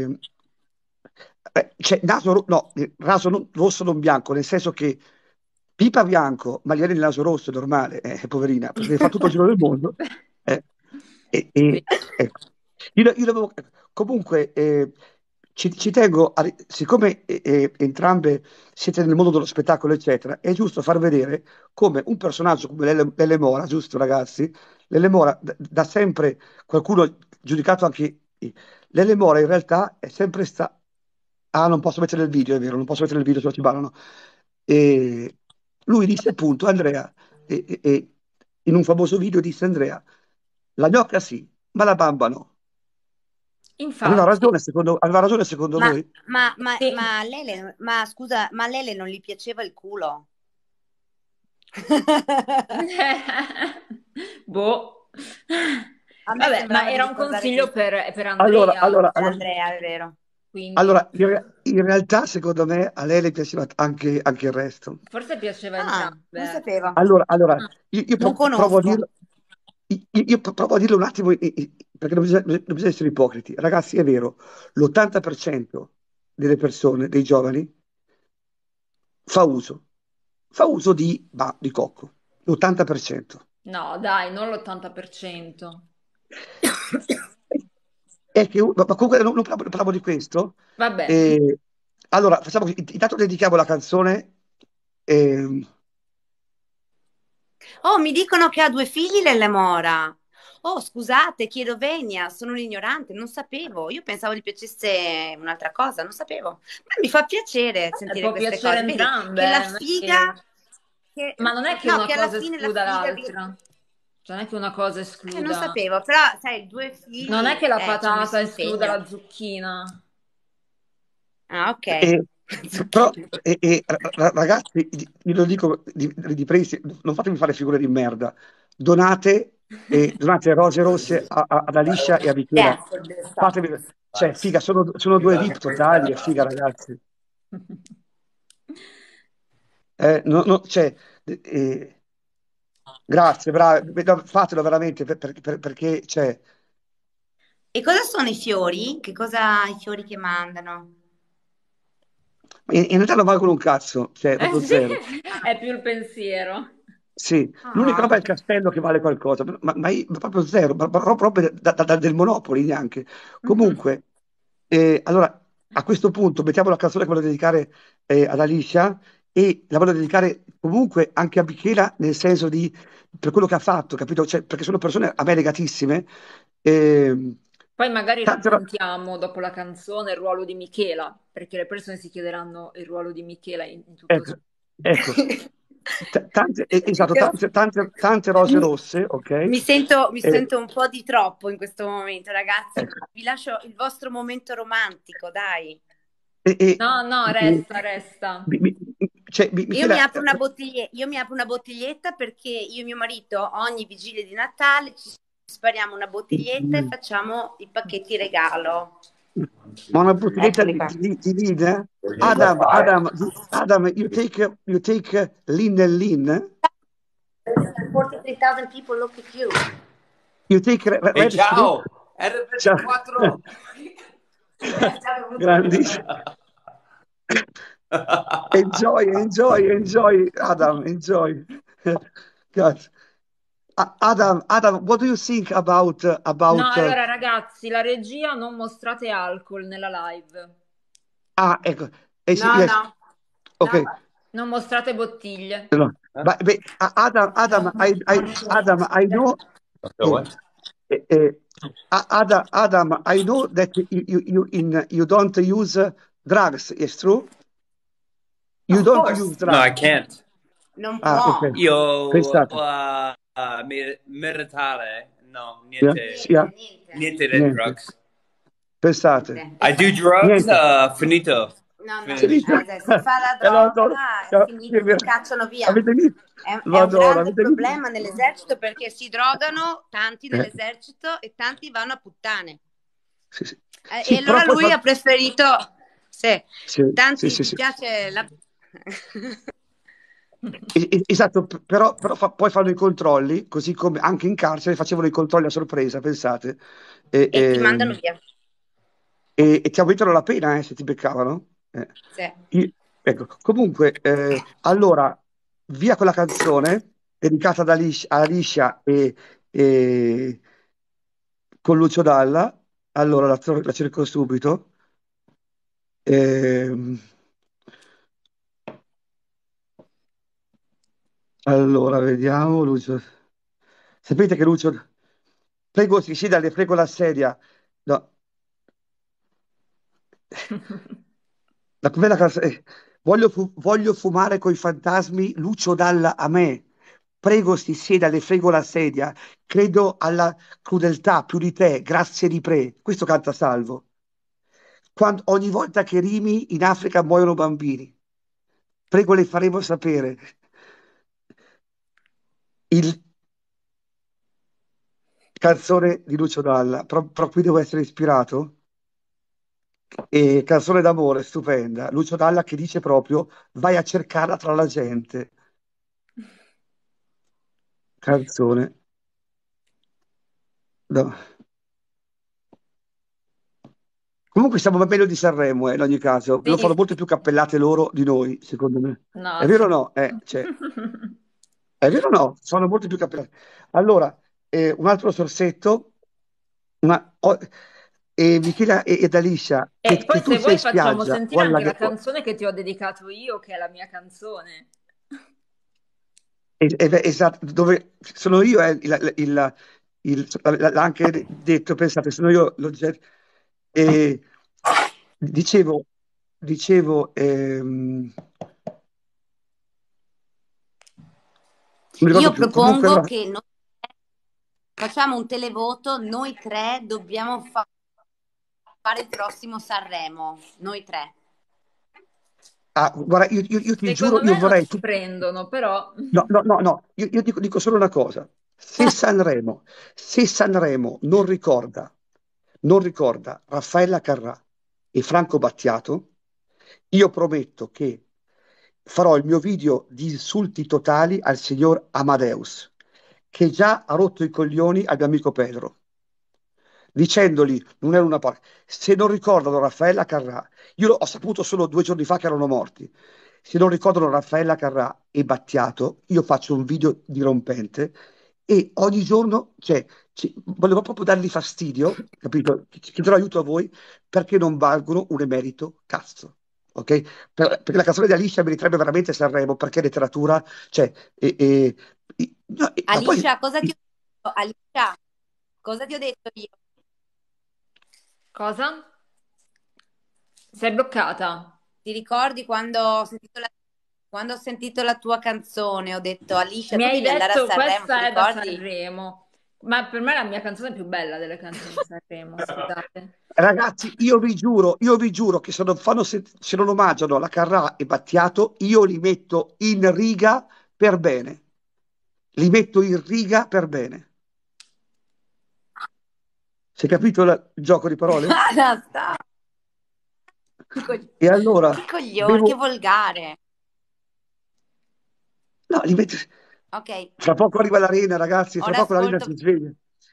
c'è no, raso rosso non bianco, nel senso che pipa bianco, ma gli viene il naso rosso, è normale, poverina, perché fa tutto il giro del mondo. eh, e, Sì. e- ecco. Io comunque, ci tengo, siccome entrambe siete nel mondo dello spettacolo, eccetera, è giusto far vedere come un personaggio come Lele Mora, giusto ragazzi? Lele Mora, da sempre qualcuno giudicato anche Lele Mora in realtà è sempre stata... Ah, non posso mettere il video, è vero, non posso mettere il video, se no ci ballano. E lui disse appunto, Andrea, in un famoso video disse Andrea, la gnocca sì, ma la bamba no. Infatti, Aveva ragione secondo Ma, voi? sì. ma scusa, ma a Lele non gli piaceva il culo? Boh. A me Vabbè, ma sembrava di era un ricordare consiglio questo. per Allora, Andrea. allora, Per allora, Andrea, è vero. quindi Allora, in realtà, secondo me, a lei le piaceva anche il resto. forse piaceva a Ah, entrambe, non ecco. sapevo. Allora, io Non provo a conosco. dirlo, io provo a dirlo un attimo, perché non bisogna essere ipocriti. Ragazzi, è vero, l'80% delle persone, dei giovani, fa uso, fa uso di cocco. L'80%. No, dai, non l'80%. È che, ma comunque non parlavo di questo. Vabbè, E, allora, facciamo così. Intanto dedichiamo la canzone. ehm, Oh, mi dicono che ha due figli Lelle Mora. Oh, scusate, chiedo venia, sono un ignorante, non sapevo. Io pensavo gli piacesse un'altra cosa, non sapevo. Ma mi fa piacere sentire può queste piacere cose. Vedi entrambe, che la non è figa, che- che, ma non è che no, una che alla cosa fine la escluda figa l'altra. Cioè, non è che una cosa non escluda. sapevo, però sai, due Non è figli, che la ci ho patata messo escluda impegno. la zucchina. Ah, ok. e- però, Zucchine. ragazzi, io lo dico di presi, non fatemi fare figure di merda. Donate, donate rose rosse ad Alicia e a Michela. Yeah, for this stuff. Fatemi, cioè, figa, sono due VIP totali, è figa, ragazzi. Cioè, eh, grazie, bravi, no, fatelo veramente perché, cioè, E cosa sono i fiori? Che cosa i fiori che mandano? in realtà non valgono un cazzo, cioè, Eh proprio sì, zero. Ah, è più il pensiero. Sì, l'unica roba ah. è il castello che vale qualcosa, ma proprio zero, ma proprio del Monopoli neanche. Comunque, allora, a questo punto mettiamo la canzone che voglio dedicare ad Alicia e la voglio dedicare comunque anche a Michela, nel senso di, per quello che ha fatto, capito? Cioè, perché sono persone a me legatissime. ehm, Poi magari tante ro- raccontiamo dopo la canzone il ruolo di Michela, perché le persone si chiederanno il ruolo di Michela in tutto ecco, ciò. ecco, esatto, tante rose Mi, rosse, ok? mi Eh, sento un po' di troppo in questo momento, ragazzi. ecco. Vi lascio il vostro momento romantico, dai. E, e- No, no, e- resta, resta. Michela, Io mi apro una bottiglietta perché io e mio marito ogni vigilia di Natale ci spariamo una bottiglietta e facciamo i pacchetti regalo. ma una bottiglietta Eccoli di, qua. di vino? Adam, you take lean and lean? 43,000 people look at you. You take Ehi, red stripe? ciao! Ciao. R24! Grandissimo. Enjoy, Adam, enjoy. God. Adam, what do you think about No, allora ragazzi, la regia non mostrate alcol nella live, ecco, No, yes, no, no. ok. non mostrate bottiglie. No. But Adam, I know. So what? eh, eh, Adam, I know that you don't use drugs. It's true. You Of don't use course. No, I drugs. can't. Non Ok. può. Io, Pensate. meritare, no, Yeah, niente, yeah, Niente. niente di niente. drugs. Pensate. I do drugs, Niente. finito, No, no, finished. Finito. se fa la Lo adoro. droga è finito, ti cacciano via. Avete visto? Lo È un adoro. grande Avete visto? problema nell'esercito perché si drogano tanti Eh, nell'esercito e tanti vanno a puttane. sì, sì. E Sì, però allora poi lui fa. ha preferito, se Sì, sì, tanti sì, gli sì. piace la... Esatto, però poi fanno i controlli, così come anche in carcere facevano i controlli a sorpresa, pensate, e, e ti e- mandano via. e ti aumentano la pena, se ti beccavano. Sì. Ecco, comunque, allora, via quella canzone dedicata ad Alicia e con Lucio Dalla, allora la cerco subito. Ehm, allora, vediamo, Lucio. Sapete che Lucio. Prego, si sieda, le prego la sedia. No, com'è la canzone? Voglio fumare coi fantasmi, Lucio Dalla a me. Prego, si sieda, le frego la sedia. Credo alla crudeltà più di te, grazie di pre. Questo canta Salvo. Ogni volta che rimi in Africa muoiono bambini. Prego, le faremo sapere. Il canzone di Lucio Dalla. Però qui devo essere ispirato? E canzone d'amore, stupenda. Lucio Dalla che dice proprio vai a cercarla tra la gente. Canzone. No. Comunque siamo meglio di Sanremo, in ogni caso. Sì, Lo fanno sì, molte più cappellate loro di noi, secondo me. no, È vero o sì. no? Cioè, è vero o no? Sono molte più cappellate. Allora, un altro sorsetto. Oh, e Michela ed Alicia, E che poi tu se sei vuoi in facciamo spiaggia o sentire al anche la laghetto. canzone che ti ho dedicato io, che è la mia canzone. Esatto, dove sono io, l'ha anche detto, pensate, sono io l'oggetto. E dicevo, dicevo, non mi ricordo Io più, comunque propongo allora, che noi facciamo un televoto, noi tre dobbiamo fare il prossimo Sanremo, noi tre. guarda, io ti giuro, Secondo io me non vorrei, ci prendono, però... no, no, no, no, io dico solo una cosa, se Sanremo non ricorda Raffaella Carrà e Franco Battiato, io prometto che farò il mio video di insulti totali al signor Amadeus, che già ha rotto i coglioni al mio amico Pedro, dicendogli, non era una parte, se non ricordano Raffaella Carrà, io ho saputo solo 2 giorni fa che erano morti, se non ricordano Raffaella Carrà e Battiato, io faccio un video dirompente e ogni giorno, cioè, volevo proprio dargli fastidio, capito? Chiederò aiuto a voi perché non valgono un emerito cazzo. Ok? Perché la canzone di Alicia meriterebbe veramente Sanremo, perché letteratura, cioè, no, ma poi Alicia, cosa ti ho detto? Alicia, cosa ti ho detto io? Cosa? Sei bloccata? Ti ricordi quando ho sentito la tua canzone? Ho detto, Alicia, Mi tu hai devi andare a detto Sanremo, ti questa è da ricordi? Sanremo, ma per me è la mia canzone più bella delle canzoni di Sanremo, scusate. ragazzi, io vi giuro che se non omaggiano alla Carrà e Battiato, io li metto in riga per bene. Li metto in riga per bene. Si è capito il gioco di parole? Basta. E allora Che coglione, che devo. volgare. No, li metto. Ok, Fra poco arriva l'arena, ragazzi, fra ora poco l'arena ascolto. si sveglia.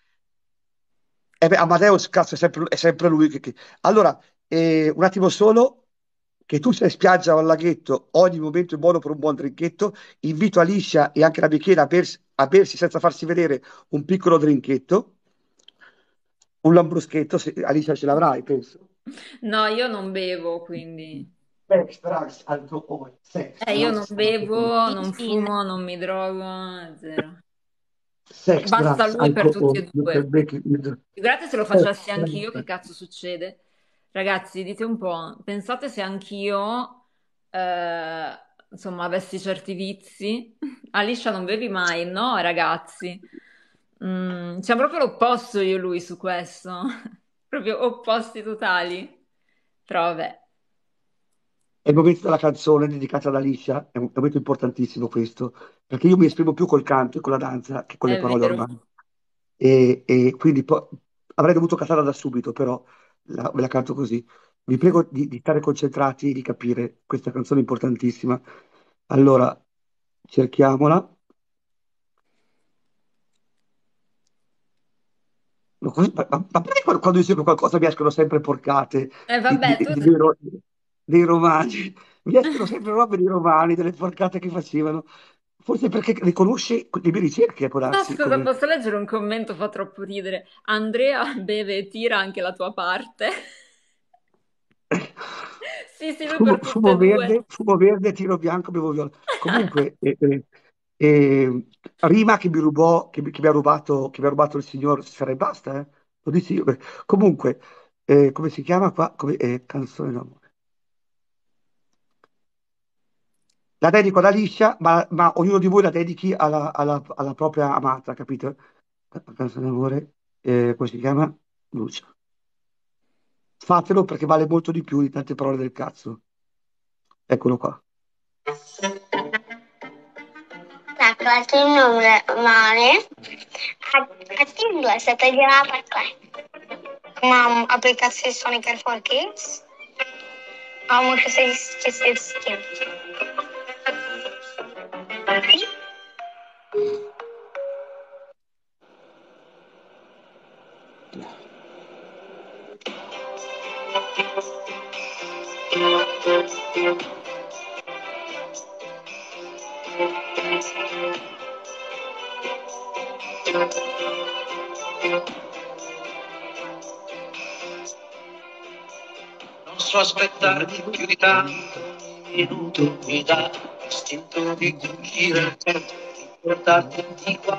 E beh, Amadeus, cazzo, è sempre lui che. Allora, un attimo solo, che tu sei in spiaggia o al laghetto, ogni momento è buono per un buon drinketto. Invito Alicia e anche la Michela a bersi senza farsi vedere un piccolo drinketto, un lambruschetto, se Alicia ce l'avrai, penso. No, io non bevo, quindi... Sex, drugs, alcohol, sex, Io non drugs, alcohol. bevo, non Gin. fumo, non mi drogo, zero. Sex, Basta drugs, lui per tutti alcohol. e You due. can make it. Figurate se lo Sex, facessi anch'io, che drugs. cazzo succede? Ragazzi, dite un po', pensate se anch'io, eh, insomma, avessi certi vizi. Alicia, non bevi mai, no, ragazzi? Siamo proprio l'opposto io e lui su questo. Proprio opposti totali. Però vabbè, È il momento della canzone dedicata ad Alicia, è un momento importantissimo questo, perché io mi esprimo più col canto e con la danza che con le è parole vero. ormai. E quindi avrei dovuto cantarla da subito, però ve la canto così. Vi prego di stare concentrati e di capire questa canzone importantissima. Allora, cerchiamola. Ma perché quando io cerco qualcosa mi escono sempre porcate Vabbè, tu... dei romani? Mi escono sempre robe dei romani, delle porcate che facevano. Forse perché riconosce le mie ricerche, può No, darsi. scusa, posso leggere un commento? Fa troppo ridere. Andrea beve e tira anche la tua parte. Sì, sì, lui per tutte e due. Fumo verde, tiro bianco, bevo viola. Comunque, eh, rima che mi ha rubato il signor Sfera e Basta, eh? Lo dici io. Comunque, come si chiama qua? Canzone d'amore. La dedico ad Alicia, ma ognuno di voi la dedichi alla propria amata, capito? Canzone d'amore, come si chiama? Lucia. Fatelo perché vale molto di più di tante parole del cazzo. Eccolo qua. Ecco, il tuo nome mare. Attendo è stata girata qua. Ma applicazione Sonic for Kids. A muszę sobie z tym. Non so aspettarti più di tanto, un minuto mi dà l'istinto di fuggire il tempo, di portarti di qua.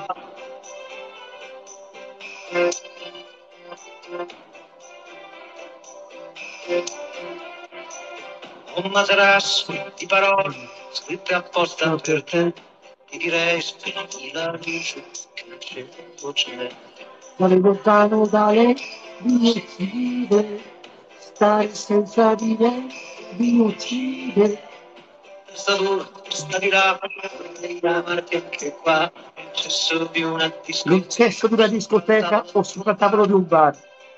Un materasso di parole scritte apposta per te, ti direi spegni la luce che il cielo c'è. Stare lontano da lei mi uccide, stare senza di lei mi uccide. Testa dura, sta di là, devi amarti anche qua, cesso di una discoteca. L'incesso di una discoteca o sul tavolo di un bar.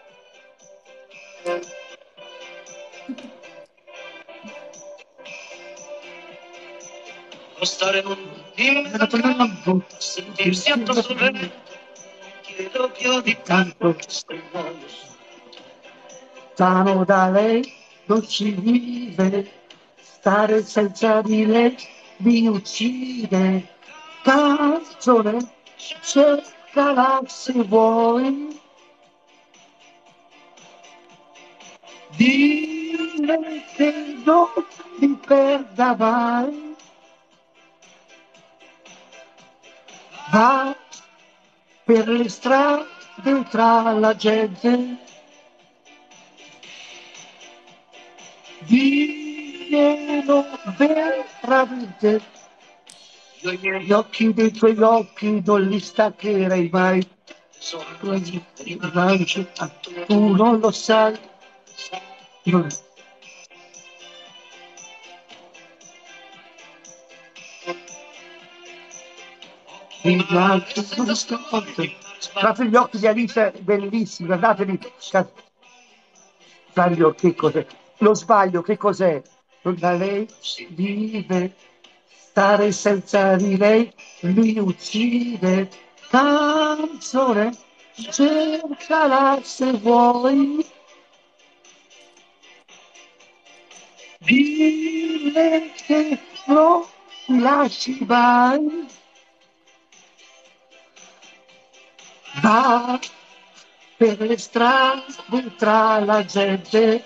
Non stare in mezzo al campo, sentirsi addosso al vento, chiedo più di tanto che stai mondo. Lontano da lei non si vive, stare senza di lei mi uccide. Canzone, cercala se vuoi. Dille che non mi perda mai. Va per le strade tra la gente, diglielo veramente. Gli occhi dei tuoi occhi non li staccherei mai. Sono Tu non lo sai. Non- Guardate gli occhi di Alice, bellissimi, guardateli. Sbaglio, che cos'è? Lo sbaglio, che cos'è? Da lei vive, stare senza di lei mi uccide. Canzone, cercala se vuoi. Dille che non mi lasci mai. Va per le strade tra la gente,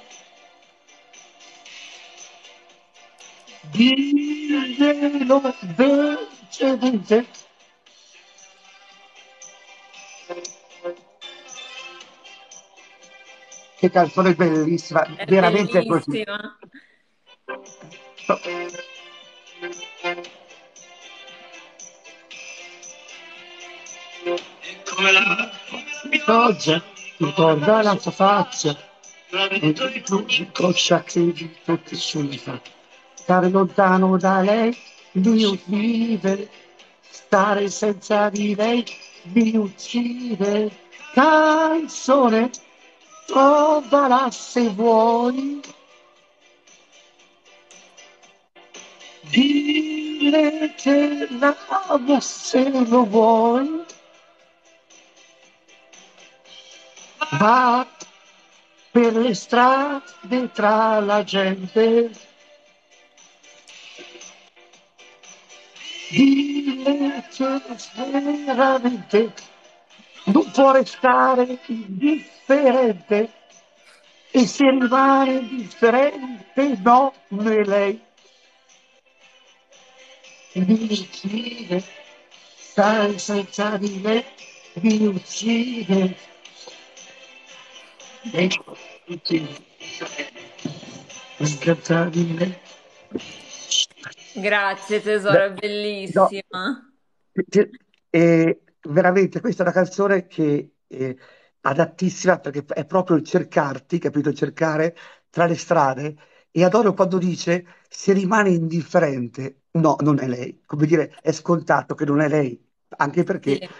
diglielo velocemente. Che canzone bellissima, È veramente è così. bellissima. e come la Oggi ricorda la sua faccia, e tu inconscia che tutti sulla faccia. Stare lontano da lei mi uccide, stare senza di lei mi uccide. Canzone, trovala se vuoi. Dille che l'amo se lo vuoi. Va per le strade tra la gente, dille che veramente non può restare indifferente, e se rimane indifferente no, non è lei. Mi uccide, stare senza di me mi uccide. Ecco, senza di me. Grazie tesoro, è No, bellissima. veramente questa è una canzone che è adattissima perché è proprio il cercarti, capito? Il cercare tra le strade. E adoro quando dice se rimane indifferente, no, non è lei. Come dire, è scontato che non è lei, anche Sì, perché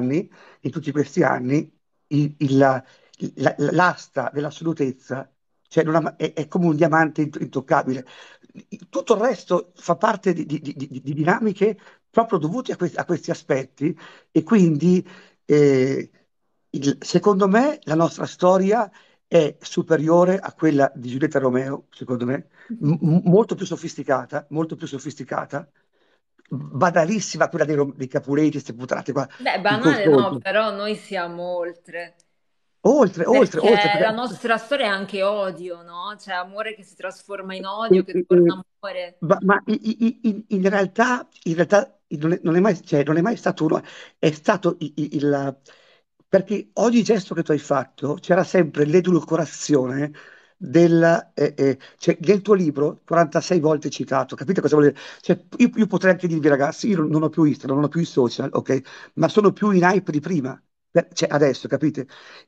in tutti questi anni l'asta dell'assolutezza cioè è come un diamante intoccabile. Tutto il resto fa parte di dinamiche proprio dovute a questi aspetti e quindi secondo me la nostra storia è superiore a quella di Giulietta Romeo, secondo me, molto più sofisticata, banalissima quella dei Capuleti, queste putrate qua, Beh, in banale no, confronto. però noi siamo oltre. Oltre, Perché la perché nostra storia è anche odio, no? Cioè amore che si trasforma in odio, E- che e- torna e- amore. ma in realtà non è mai, cioè, non è mai stato uno, è stato perché ogni gesto che tu hai fatto c'era sempre l'edulcorazione cioè, nel tuo libro, 46 volte citato, capite cosa vuol dire? Cioè, io potrei anche dirvi, ragazzi, io non ho più Instagram, non ho più i social, ok? Ma sono più in hype di prima, cioè adesso, capite?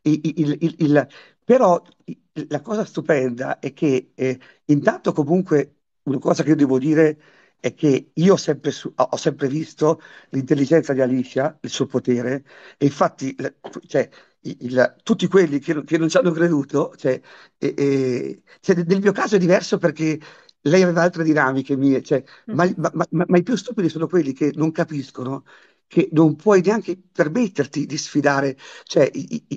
Però la cosa stupenda è che intanto comunque una cosa che io devo dire è che io ho sempre visto l'intelligenza di Alicia, il suo potere, e infatti cioè, tutti quelli che non ci hanno creduto, cioè, nel mio caso è diverso perché lei aveva altre dinamiche mie, cioè, ma i più stupidi sono quelli che non capiscono che non puoi neanche permetterti di sfidare, cioè,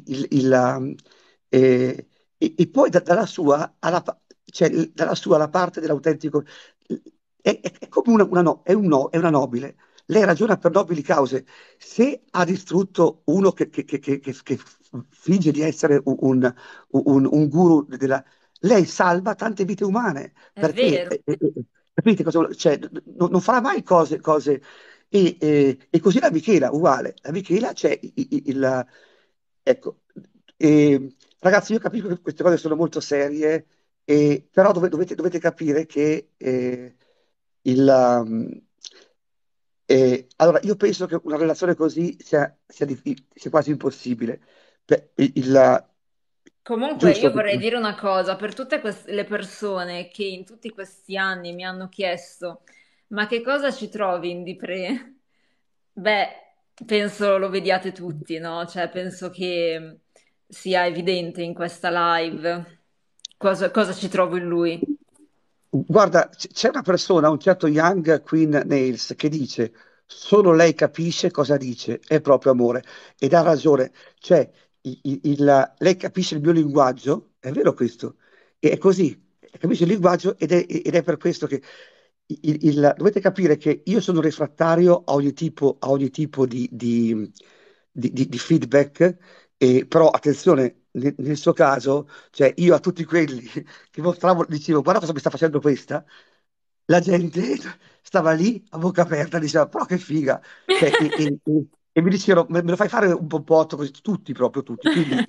e poi dalla sua cioè, dalla sua alla parte dell'autentico, è come è un no, è una nobile. Lei ragiona per nobili cause. Se ha distrutto uno che finge di essere un guru lei salva tante vite umane, È perché, vero. capite cosa cioè, non farà mai cose. E così la Michela, uguale. La Michela c'è ecco, ragazzi, io capisco che queste cose sono molto serie, però dovete capire che il, um, allora, io penso che una relazione così sia quasi impossibile. Beh, Comunque io giusto? vorrei dire una cosa, per tutte le persone che in tutti questi anni mi hanno chiesto, ma che cosa ci trovi in Dipre? Beh, penso lo vediate tutti, no? Cioè, penso che sia evidente in questa live cosa ci trovo in lui. Guarda, c'è una persona, un certo Young Queen Nails, che dice: Solo lei capisce cosa dice, è proprio amore. Ed ha ragione. Cioè, lei capisce il mio linguaggio, è vero questo, e è così, capisce il linguaggio ed è per questo che dovete capire che io sono refrattario a ogni tipo di feedback, però attenzione, nel suo caso, cioè io a tutti quelli che mostravo, dicevo, guarda cosa mi sta facendo questa, la gente stava lì a bocca aperta, diceva, però che figa, cioè, e mi dicevano, me lo fai fare un po' così, tutti, proprio tutti, quindi,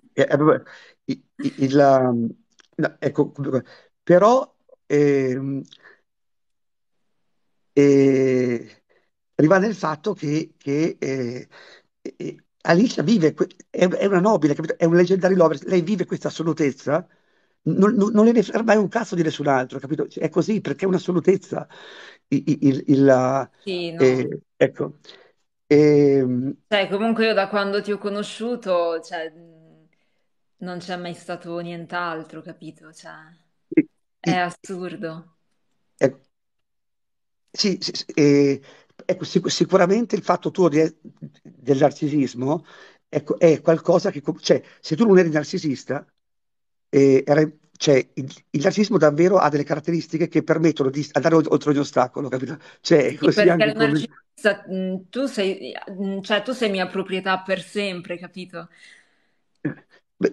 no, ecco, però, ehm, e rimane il fatto che Alicia vive, è una nobile, capito? È un leggendario lover, lei vive questa assolutezza, non le ne frega mai un cazzo di nessun altro, capito? Cioè, è così perché è un'assolutezza. Sì, no. Ecco. Ehm, Cioè, comunque io da quando ti ho conosciuto, cioè, non c'è mai stato nient'altro, capito? Cioè, i- è i- assurdo. ecco, sì, sì, sì, ecco, sicuramente il fatto tuo del narcisismo ecco, è qualcosa che, cioè, se tu non eri narcisista, cioè, il narcisismo davvero ha delle caratteristiche che permettono di andare oltre ogni ostacolo, capito? Cioè, è Sì, così perché anche il con me. narcisista, cioè, tu sei mia proprietà per sempre, capito? Beh,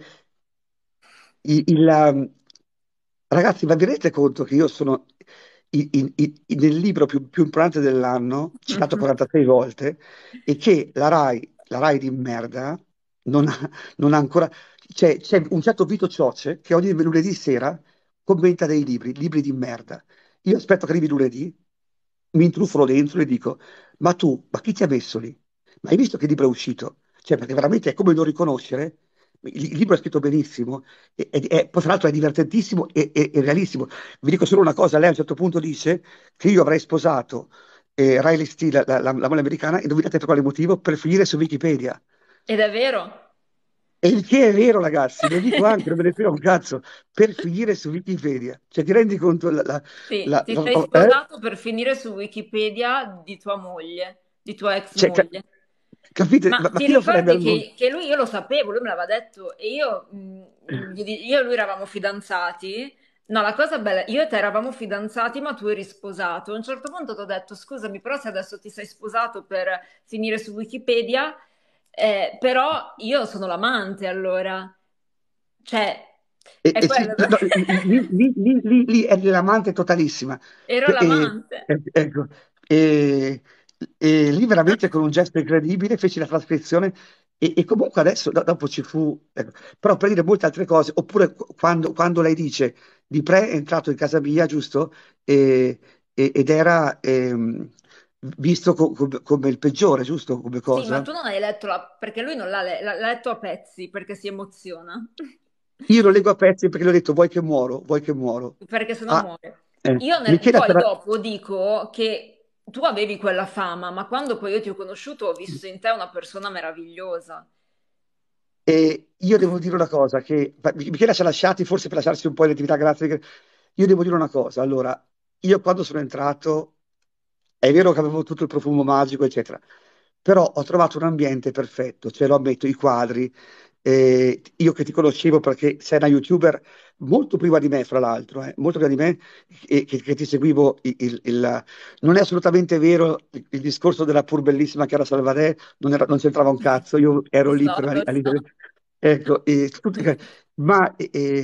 ragazzi, ma vi rendete conto che io sono nel libro più importante dell'anno, citato 46 volte, e che la Rai di merda non ha ancora. C'è un certo Vito Cioce che ogni lunedì sera commenta dei libri di merda. Io aspetto che arrivi lunedì, mi intrufolo dentro e dico: ma chi ti ha messo lì? Ma hai visto che libro è uscito? Cioè, perché veramente è come non riconoscere. Il libro è scritto benissimo, poi tra l'altro è divertentissimo e realissimo. Vi dico solo una cosa: lei a un certo punto dice che io avrei sposato Riley Steele, la moglie americana, e indovinate per quale motivo? Per finire su Wikipedia. Ed è vero? E il che è vero, ragazzi, lo dico anche, non me ne frega un cazzo, per finire su Wikipedia. Cioè, ti rendi conto? Sì, ti sei Eh? sposato per finire su Wikipedia di tua moglie, di tua ex Cioè, moglie. capite? Ma Ma ti chi lo farebbe ricordi al mondo? che lui, io lo sapevo, lui me l'aveva detto e io e lui eravamo fidanzati. No, la cosa bella, io e te eravamo fidanzati, ma tu eri sposato. A un certo punto ti ho detto, scusami, però se adesso ti sei sposato per finire su Wikipedia, però io sono l'amante allora. Cioè, è Sì, quello. no, lì è l'amante totalissima. Ero Que- l'amante. ecco, e, e lì veramente con un gesto incredibile feci la trascrizione e comunque adesso dopo ci fu, ecco, però per dire molte altre cose, oppure quando lei dice di pre è entrato in casa mia, giusto? E- ed era visto come il peggiore, giusto? Come Sì, ma cosa. tu non hai letto perché lui non l'ha letto a pezzi perché si emoziona. Io lo leggo a pezzi perché le ho detto vuoi che muoro, vuoi che muoro. Perché sennò Ah, muore. Io Michela, poi dopo dico che tu avevi quella fama, ma quando poi io ti ho conosciuto ho visto in te una persona meravigliosa. e io devo dire una cosa, che Michela ci ha lasciati forse per lasciarsi un po' in attività, grazie. Io devo dire una cosa, allora, io quando sono entrato, è vero che avevo tutto il profumo magico, eccetera, però ho trovato un ambiente perfetto, cioè lo ammetto, i quadri, io che ti conoscevo perché sei una YouTuber molto prima di me, fra l'altro, molto prima di me, e che ti seguivo, non è assolutamente vero il discorso della pur bellissima Chiara Salvarè, non c'entrava un cazzo, io ero Lo lì so, per lo so. ecco, ma,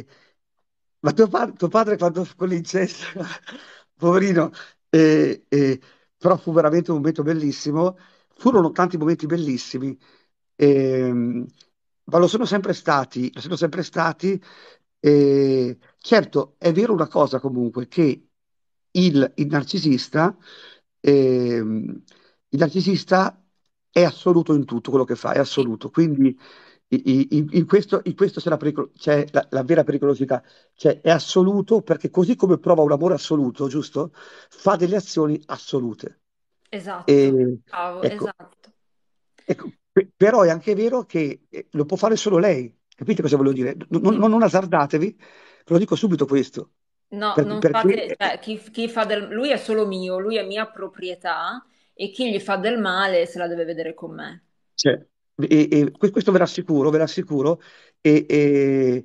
ma tuo padre quando fu con l'incesto, poverino, eh, eh, però fu veramente un momento bellissimo, furono tanti momenti bellissimi, ehm, ma lo sono sempre stati, certo, è vero una cosa comunque, che il narcisista, ehm, il narcisista è assoluto in tutto quello che fa, è Sì, assoluto. Quindi in questo c'è la vera pericolosità. Cioè è assoluto perché così come prova un amore assoluto, giusto? Fa delle azioni assolute. esatto, E, bravo, ecco, esatto. però è anche vero che lo può fare solo lei. Capite cosa voglio dire? Sì. Non azzardatevi, ve lo dico subito questo. No, Perché, non perché fate, cioè, chi fa lui è solo mio, lui è mia proprietà e chi gli fa del male se la deve vedere con me. cioè, questo ve l'assicuro, e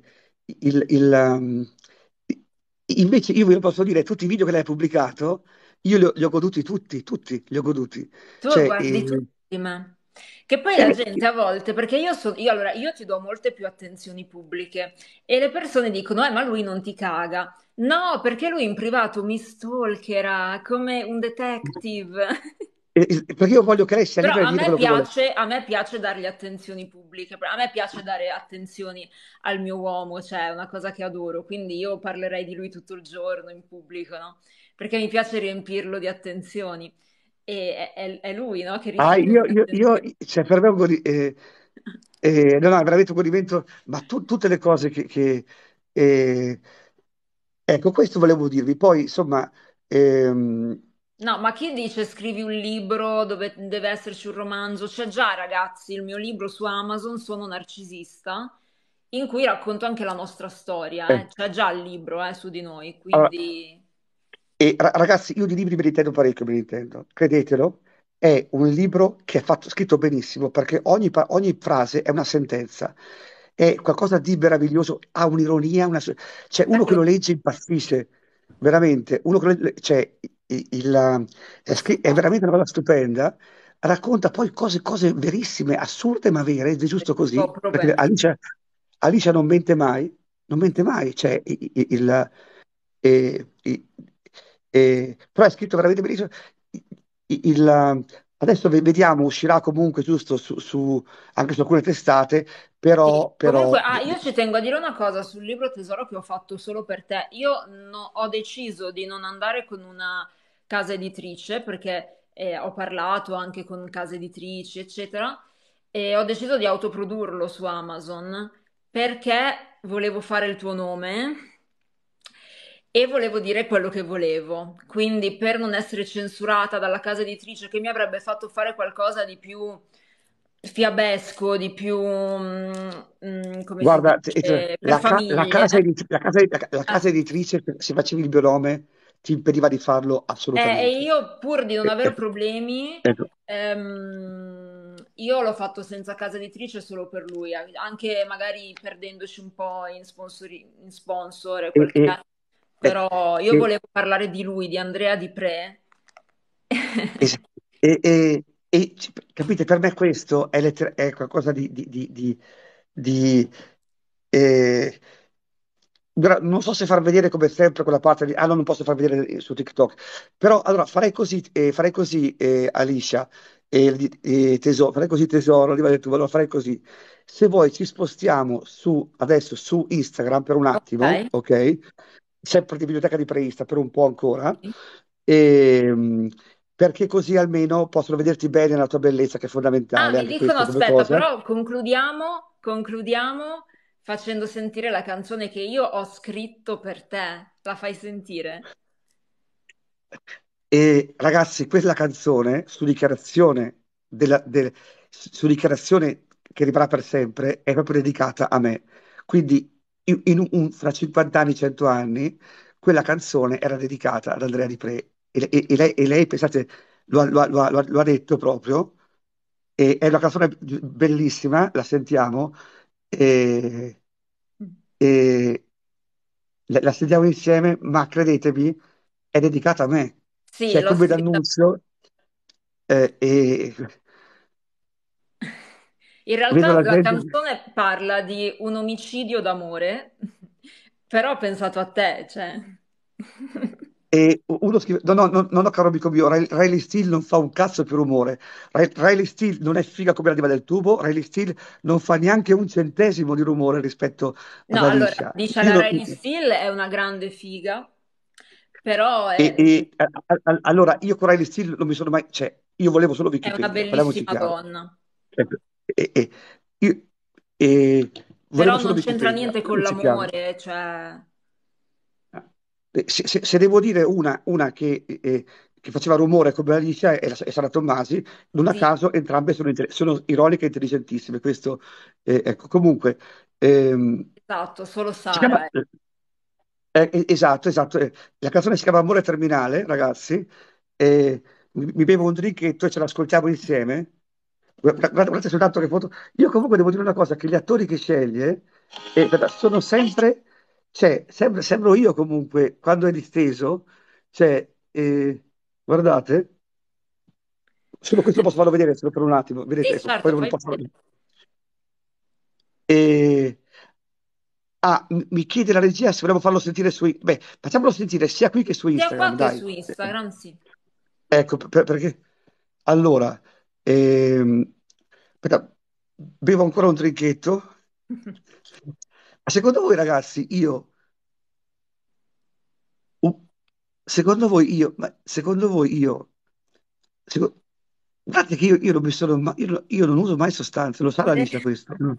invece io ve lo posso dire, tutti i video che lei ha pubblicato, io li ho goduti tutti, li ho goduti. Tu Cioè, guardi tutti me. Che poi la eh, gente a volte, perché allora, io ti do molte più attenzioni pubbliche e le persone dicono, ma lui non ti caga. No, perché lui in privato mi stalkera come un detective. perché io voglio che lei sia Però libera di dire quello che vuole. a me piace dargli attenzioni pubbliche, a me piace dare attenzioni al mio uomo, cioè è una cosa che adoro, quindi io parlerei di lui tutto il giorno in pubblico, no? Perché mi piace riempirlo di attenzioni. E è lui, no, che Ah, riceve le attenzioni. cioè, per me è no, no, è veramente un godimento, ma tutte le cose eh, ecco, questo volevo dirvi. Poi, insomma, No, ma chi dice scrivi un libro dove deve esserci un romanzo? C'è già, ragazzi, il mio libro su Amazon, Sono narcisista, in cui racconto anche la nostra storia, eh, eh. C'è già il libro, su di noi, allora, quindi... ragazzi, io di libri me ne intendo parecchio, me ne intendo, credetelo, è un libro che è scritto benissimo perché ogni frase è una sentenza, è qualcosa di meraviglioso, ha un'ironia, cioè uno che lo legge impazzisce, veramente, uno che cioè, è veramente una cosa stupenda, racconta poi cose verissime, assurde ma vere, ed è giusto Ho così, perché problemi. Alicia non mente mai, cioè e- e- però è scritto veramente benissimo. Adesso vediamo, uscirà comunque giusto anche su alcune testate, Sì, comunque, però io ci tengo a dire una cosa sul libro tesoro che ho fatto solo per te. Io ho deciso di non andare con una casa editrice perché ho parlato anche con case editrici, eccetera, e ho deciso di autoprodurlo su Amazon perché volevo fare il tuo nome e volevo dire quello che volevo. Quindi, per non essere censurata dalla casa editrice che mi avrebbe fatto fare qualcosa di più fiabesco, di più, come si Guarda, dice, per famiglie. la casa Ah. editrice, se facevi il mio nome, ti impediva di farlo E assolutamente. io pur di non Eh, avere eh, problemi, ecco. io l'ho fatto senza casa editrice solo per lui, anche magari perdendoci un po' in sponsor e E, quel che e- è. e- Però io e- volevo parlare di lui, di Andrea Di Pre. Es- E, e- capite, per me questo è qualcosa di, eh, non so se far vedere come sempre quella parte di... Ah, no, non posso far vedere su TikTok. Però allora farei così, Alicia, tesoro, farei così tesoro, lì va detto, allora farei così. Se vuoi ci spostiamo adesso su Instagram per un attimo, Ok. ok? Sempre di biblioteca di Preista per un po' ancora. E, perché così almeno possono vederti bene la tua bellezza, che è Ah, fondamentale mi anche dicono, questo come aspetta, cosa. però concludiamo facendo sentire la canzone che io ho scritto per te. La fai sentire? E ragazzi, quella canzone su dichiarazione che rimarrà per sempre è proprio dedicata a me. Quindi fra 50 anni, 100 anni, quella canzone era dedicata ad Andrea Di Pre. E lei, pensate, lo ha detto proprio. E è una canzone bellissima, la sentiamo. E, e la sentiamo insieme, ma credetemi, è dedicata a me. Sì, Cioè, l'ho come scritta. d'annunzio, e In vedo realtà la la gente. canzone parla di un omicidio d'amore, però ho pensato a te, cioè. E uno scrive: No, no, no, no, no, caro amico mio, Riley Steele non fa un cazzo più rumore. Riley Steele non è figa come la diva del tubo. Riley Steele non fa neanche un centesimo di rumore rispetto ad No, allora, Alicia. dice Io la non- Riley Steele è una grande figa, però allora, io con Riley Steele non mi sono mai. Cioè, io volevo solo è una Wikipedia, parliamoci bellissima chiaro. donna. Cioè, e, e- io volevo Però solo non c'entra Wikipedia, niente con parliamoci chiaro. l'amore, cioè. Se devo dire una che faceva rumore come Alicia è Sara Tommasi, non a Sì, caso entrambe sono ironiche e intelligentissime. Questo, ecco, comunque, ehm, esatto, solo si chiama, Sara. esatto, esatto, la canzone si chiama Amore Terminale, ragazzi, e mi bevo un drinketto e ce l'ascoltiamo insieme. Guardate soltanto che foto. Io comunque devo dire una cosa, che gli attori che sceglie sono sempre, cioè, sembro io comunque, quando è disteso, cioè, guardate, solo questo lo posso farlo vedere solo per un attimo, Sì, vedete, ecco, poi certo, non lo fai posso farlo vedere. vedere. E, mi chiede la regia se volevo farlo sentire Beh, facciamolo sentire sia qui che su Sia qua Instagram, che dai. su Instagram, sì. Ecco, perché... Allora, aspetta, bevo ancora un trinchetto. Ma secondo voi, ragazzi, uh, secondo voi seco- guardate che io non mi sono io non uso mai sostanze, lo sa la Sì. Alicia questo? No.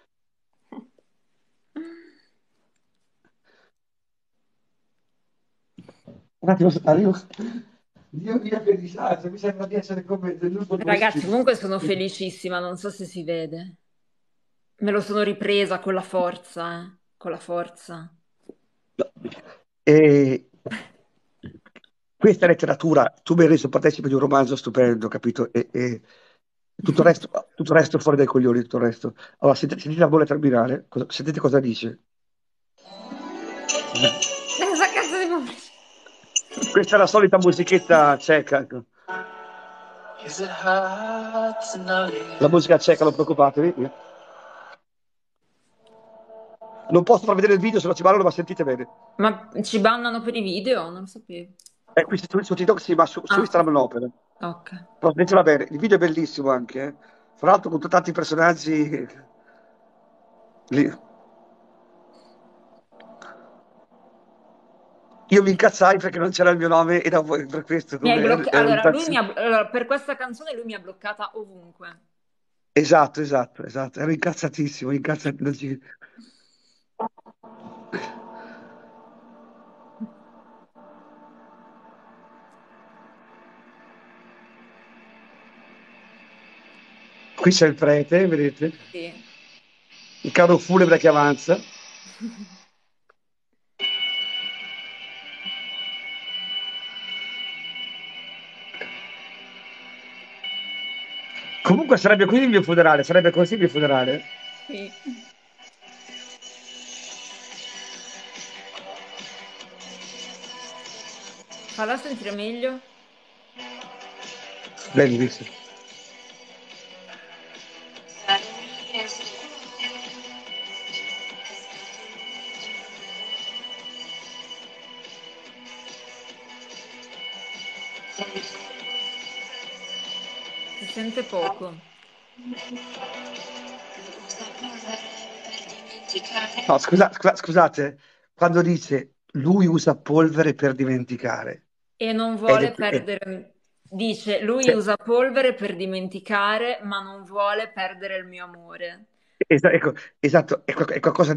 Un attimo, arrivo. Dio mio, che disagio, mi sembra di essere come dell'ultimo Ragazzi, Westfield. comunque sono felicissima, non so se si vede. Me lo sono ripresa con la forza, con la forza. No. E questa letteratura, tu mi hai reso partecipe di un romanzo stupendo, capito? E tutto il resto fuori dai coglioni, tutto il resto. Allora, sentite la bolla terminale, sentite cosa dice. Cosa cazzo di pubblico? Questa è la solita musichetta ceca, ecco. Is it hard to know La you? musica ceca, non preoccupatevi. Non posso far vedere il video, se no ci ballano, ma sentite bene. Ma ci bannano per i video? Non lo sapevo. Qui su TikTok sì, ma su Ah, Instagram no, però. ok. Però sentitela bene, il video è bellissimo anche, eh. Fra l'altro con tanti personaggi lì. Io mi incazzai perché non c'era il mio nome e per questo Mi hai come bloccato. ero Allora, impazzito. allora, per questa canzone lui mi ha bloccata ovunque. Esatto, esatto, esatto. Ero incazzatissimo, Qui c'è il prete, vedete? Sì. Il carro funebre che avanza. Comunque sarebbe così il mio funerale, sarebbe così il mio funerale. Sì. Falla sentire meglio. Bellissimo. Si sente poco. No, scusate, quando dice lui usa polvere per dimenticare, E non ed vuole perdere, dice, lui cioè, usa polvere per dimenticare, ma non vuole perdere il mio amore. ecco, esatto, è qualcosa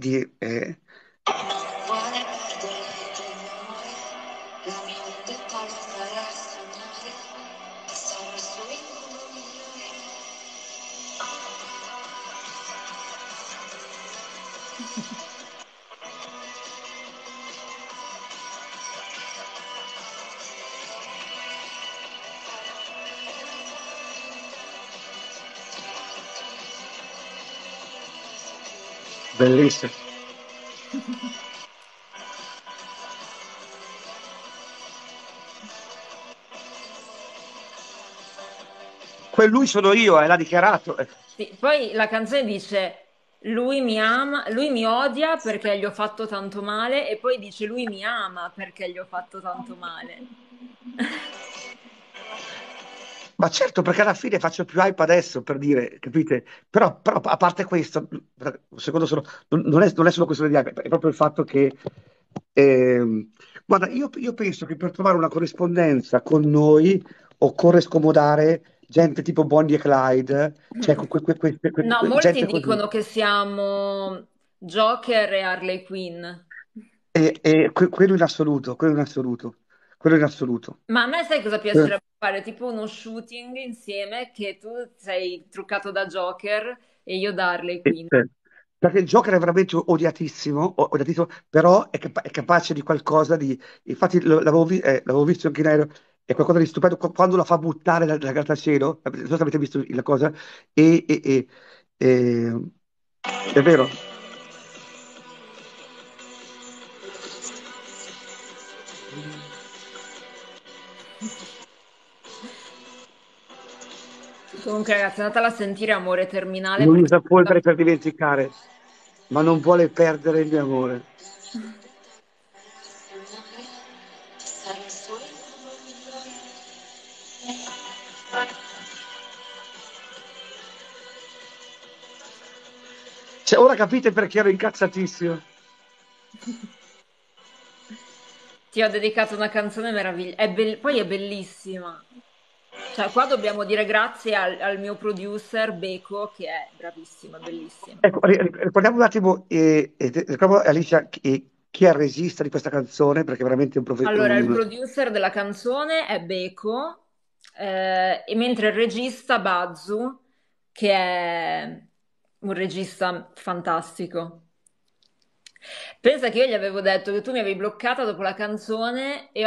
bellissimo. Quel lui sono io, l'ha dichiarato. Sì, poi la canzone dice, lui mi ama, lui mi odia perché gli ho fatto tanto male, e poi dice, lui mi ama perché gli ho fatto tanto male. Ma certo, perché alla fine faccio più hype adesso, per dire, capite? Però a parte questo, secondo sono, non è solo questione di hype, è proprio il fatto che, guarda, io penso che per trovare una corrispondenza con noi occorre scomodare gente tipo Bonnie e Clyde, cioè No, molti gente così. dicono che siamo Joker e Harley Quinn. Quello in assoluto, quello in assoluto, quello in assoluto. Ma a me sai cosa Eh, piacerebbe fare? Tipo uno shooting insieme che tu sei truccato da Joker e io da Harley Quinn. Perché il Joker è veramente odiatissimo, odiatissimo, però è capace di qualcosa di... Infatti l'avevo visto anche in aereo, è qualcosa di stupendo quando la fa buttare dal grattacielo, non so se avete visto la cosa, e, e- e- e- è vero. Comunque, ragazzi, andatela a sentire Amore Terminale Lui perché usa polvere per dimenticare, ma non vuole perdere il mio amore. Cioè, ora capite perché ero incazzatissimo. ti ho dedicato una canzone meravigliosa. Poi è bellissima. Cioè, qua dobbiamo dire grazie al mio producer Beko, che è bravissimo, è bellissimo. Ecco, ricordiamo un attimo, ricordiamo Alicia chi è il regista di questa canzone, perché è veramente Allora, il producer della canzone è Beko, e mentre il regista Bazzu, che è un regista fantastico. Pensa che io gli avevo detto che tu mi avevi bloccata dopo la canzone e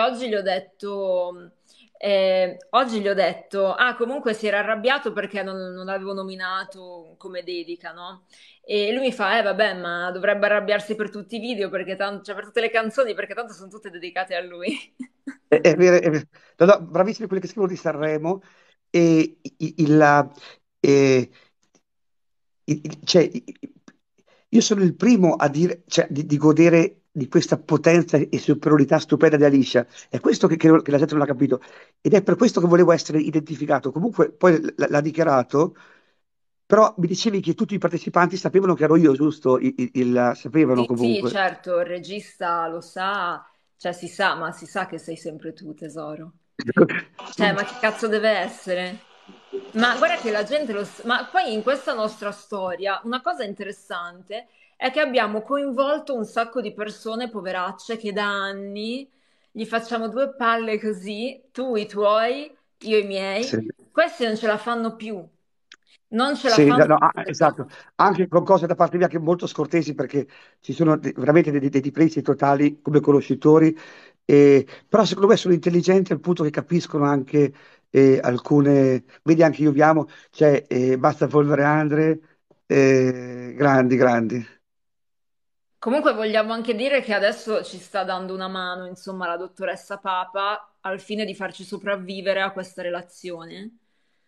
oggi gli ho detto, ah, comunque si era arrabbiato perché non l'avevo nominato come dedica, no? E lui mi fa, vabbè, ma dovrebbe arrabbiarsi per tutti i video, perché cioè per tutte le canzoni, perché tanto sono tutte dedicate a lui. È vero, è vero. No, no, bravissimi quelli che scrivono di Sanremo. E e- cioè, io sono il primo a dire, cioè, di godere di questa potenza e superiorità stupenda di Alicia. È questo che la gente non ha capito. Ed è per questo che volevo essere identificato. Comunque, poi l'ha dichiarato. Però mi dicevi che tutti i partecipanti sapevano che ero io, giusto? Sapevano Sì, sì, comunque. certo, il regista lo sa, cioè si sa, ma si sa che sei sempre tu, tesoro. Cioè, ma che cazzo deve essere? Ma guarda che la gente Ma poi in questa nostra storia, una cosa interessante è che abbiamo coinvolto un sacco di persone poveracce che da anni gli facciamo due palle così, tu i tuoi, io i miei. Sì. Questi non ce la fanno più. Non ce la Sì, no, fanno no, più. esatto, anche con cose da parte mia che molto scortesi perché ci sono veramente dei disprezzi totali come conoscitori, però secondo me sono intelligenti al punto che capiscono anche alcune, vedi anche io vi amo, cioè basta polvere Andre, grandi, grandi. Comunque vogliamo anche dire che adesso ci sta dando una mano, insomma, la dottoressa Papa al fine di farci sopravvivere a questa relazione.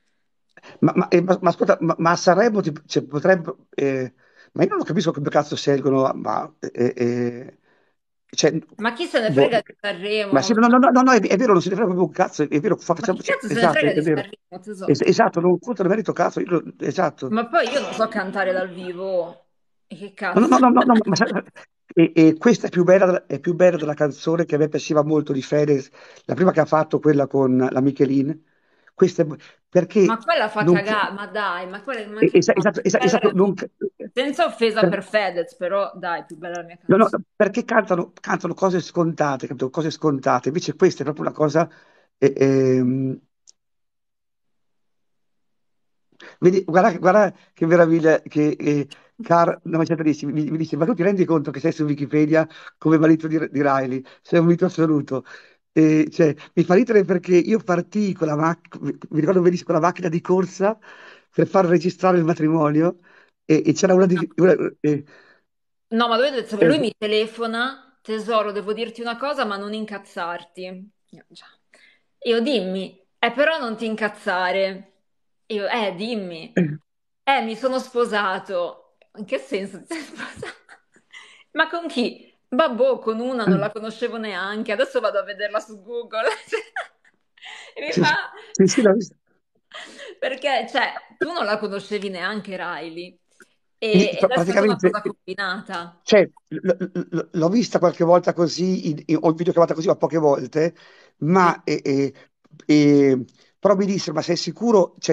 Ma ascolta, ma a Sanremo cioè, potrebbe, ma io non capisco come cazzo scelgono, cioè, Ma chi se ne boh, frega di ma sì, Sanremo? no, no, no, no, no, è vero, non si ne frega proprio un cazzo, è vero, Ma chi cioè, cazzo se ne esatto, frega è di vero, Sanremo, tesoro? esatto, non conta il merito cazzo, esatto. Ma poi io non so cantare dal vivo. E che No, cazzo? no, no, no, no, e questa è più bella della canzone che a me piaceva molto di Fedez, la prima che ha fatto, quella con la Michelin, questa è, Ma perché quella fa non, cagare, ma dai, ma che cazzo? esatto, Più bella esatto, della mia. Senza offesa per- per Fedez, però dai, più bella la mia no, no, canzone. perché cantano cose scontate, capito? Cose scontate, invece questa è proprio una cosa, eh, ehm, vedi, guarda, guarda che meraviglia che una macchiatrice mi dice, ma tu ti rendi conto che sei su Wikipedia come marito di Riley? Sei un mito assoluto. Cioè, mi fa ridere perché io partii con la macchina, mi ricordo benissimo, con la macchina di corsa per far registrare il matrimonio e c'era una di... No, ma dovete sapere, eh, lui mi telefona, tesoro, devo dirti una cosa, ma non incazzarti. Io, già. Io dimmi, però non ti incazzare. Io, dimmi. eh, Mi sono sposato. In che senso ti sei sposato? Ma con chi? Babbo, con una, non la conoscevo neanche. Adesso vado a vederla su Google. E mi sì, fa... sì, sì, l'ho vista. Perché, cioè, tu non la conoscevi neanche Riley. Ed è stata una Praticamente, cosa combinata. cioè, l'ho vista qualche volta così, ho videochiamata così, ma poche volte, Sì, ma e- però mi dissero, ma sei sicuro? Cioè,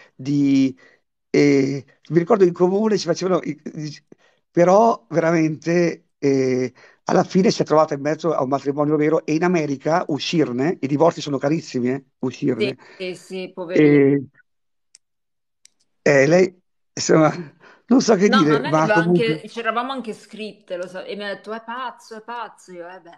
mi ricordo in comune ci facevano, però veramente alla fine si è trovata in mezzo a un matrimonio vero e in America uscirne, i divorzi sono carissimi, sì, uscirne. sì, sì, poverino. E, lei, insomma, non so che No, ma a dire, me ma aveva comunque... anche, ci eravamo anche scritte, e mi ha detto, è pazzo, io, beh.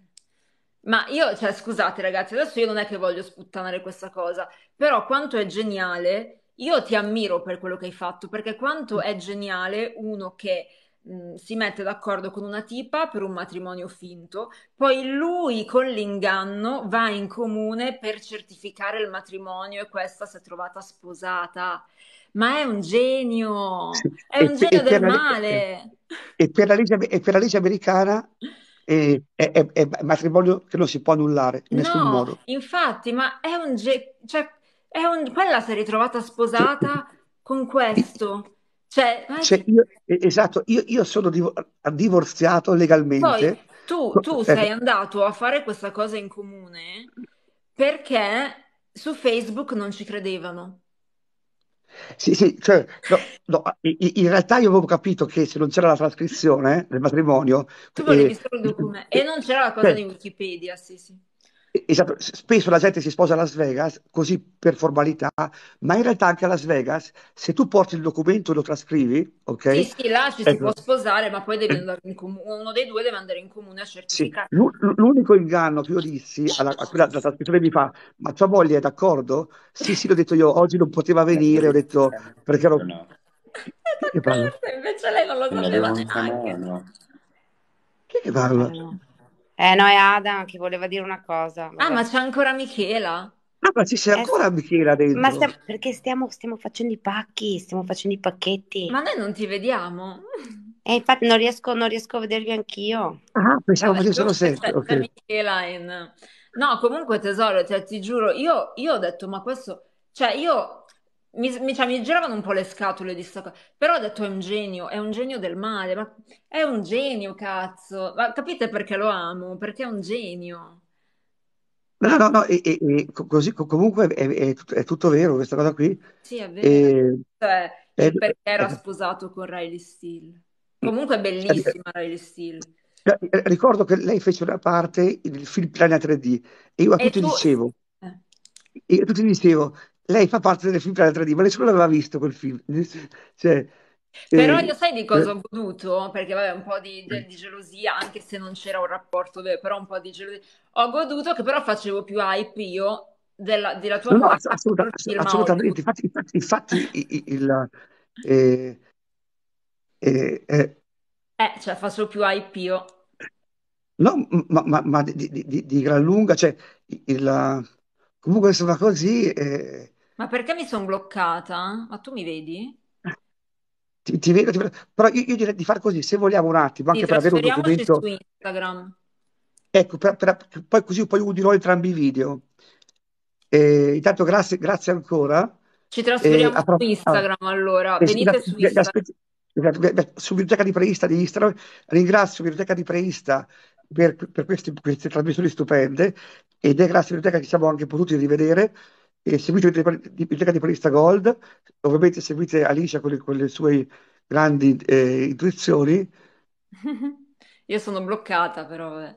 Ma io, cioè, scusate ragazzi, adesso io non è che voglio sputtanare questa cosa, però quanto è geniale, io ti ammiro per quello che hai fatto, perché quanto è geniale uno che si mette d'accordo con una tipa per un matrimonio finto, poi lui con l'inganno va in comune per certificare il matrimonio e questa si è trovata sposata. Ma Sì. è un genio Per del male. e per la legge americana è matrimonio che non si può annullare in nessun No, modo. infatti, ma cioè, quella si è ritrovata Cioè, sposata con questo. Cioè, esatto, io sono divorziato poi legalmente. tu sei andato a fare questa cosa in comune perché su Facebook non ci credevano. Sì, sì, cioè, no, no, in realtà io avevo capito che se non c'era la trascrizione del matrimonio, Tu volevi eh, solo il documento. E non c'era la cosa cioè, di Wikipedia, sì, sì. esatto, spesso la gente si sposa a Las Vegas così per formalità, ma in realtà anche a Las Vegas, se tu porti il documento e lo trascrivi, Sì, ok? sì, là ci si può Ecco, sposare, ma poi devi andare in comune, uno dei due deve andare in comune a sì, certificare. l'unico inganno che io dissi a quella la trascrizione mi fa, ma tua moglie è d'accordo? Sì, sì, l'ho detto io, oggi non poteva venire, ho detto, perché ero... No. È Chi che parla? d'accordo, invece lei non lo Quindi sapeva abbiamo un neanche. canale. Chi che parla? No. No, è Adam che voleva dire una cosa. Ah, ma Vabbè. c'è ancora Michela? Ah, ma ci sei Eh, ancora Michela ma dentro? perché stiamo facendo i pacchi, stiamo facendo i Ma pacchetti. noi non ti vediamo. E infatti non riesco a vedervi anch'io. Ah, pensavo Vabbè, facessero comunque sempre, c'è ok. Michela in... No, comunque tesoro, cioè, ti giuro, io ho detto, ma questo... Cioè, io... mi giravano un po' le scatole di sta cosa. Però ho detto, è un genio del male. Ma è un genio, cazzo. Ma capite perché lo amo? Perché è un genio. No, no, no, così comunque è tutto vero questa cosa qui. Sì, è vero. E, Cioè, e- il perché era ecco, sposato con Riley Steele. Comunque è eh, bellissima Riley Steele. ricordo che lei fece una parte nel film Piranha 3D e io a E tutti tu... dicevo, eh, io a tutti dicevo, lei fa parte del film Pianeta 3D, ma nessuno l'aveva visto quel film. Cioè, Però io eh, sai di cosa eh, ho goduto? Perché vabbè, un po' di gelosia, anche se non c'era un rapporto vero, però un po' di gelosia. Ho goduto che però facevo più hype io della tua no, modalità sul film a assolutamente. Hollywood. Infatti, eh, eh, eh, Cioè facevo più hype io. no, ma di gran lunga, cioè, comunque insomma così, Ma perché mi sono bloccata? Ma tu mi vedi? però io direi di fare così, se vogliamo un attimo, Sì, anche per avere un trasferiamoci su documento, Instagram. ecco, poi così poi udirò entrambi i video. Intanto grazie ancora. Ci trasferiamo A su Instagram allora. sì, Venite su Instagram. esatto, su Biblioteca di Preista di Instagram. Ringrazio Biblioteca di Preista per queste trasmissioni stupende ed è grazie a Biblioteca che siamo anche potuti rivedere. E seguite Biblioteca di Preista Gold, ovviamente seguite Alicia con le sue grandi intuizioni. Io sono bloccata però. Vabbè.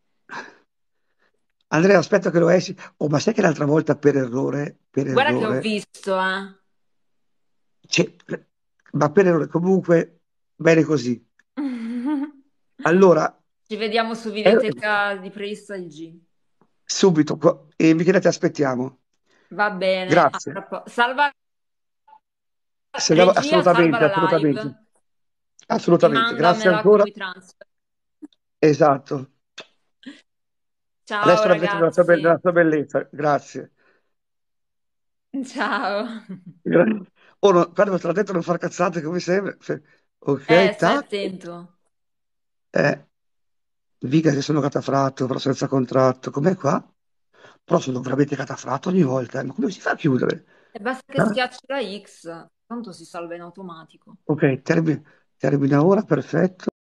Andrea, aspetta che lo esci. Oh, ma sai che l'altra volta per Guarda che ho errore, visto, eh. cioè, ma per errore comunque bene così. Allora, Ci vediamo su eh, Videoteca di Preista G. subito, e Michele ti aspettiamo. Va bene. Grazie. Salva regia, salva Assolutamente, la assolutamente, live e assolutamente. Grazie mandamela ancora. come transfer. Esatto. Ciao Adesso la vedete ragazzi. nella sua bellezza. Grazie. Ciao. Oh, no, guarda, te l'ho detto non far cazzate come sempre. Ok, Stai tac. attento. Eh, Viga se sono catafratto, però senza contratto. Com'è qua? Però sono veramente catafratto ogni volta. Ma come si fa a chiudere? E basta che Eh? schiacci la X, tanto si salva in automatico. Ok, termina ora, perfetto.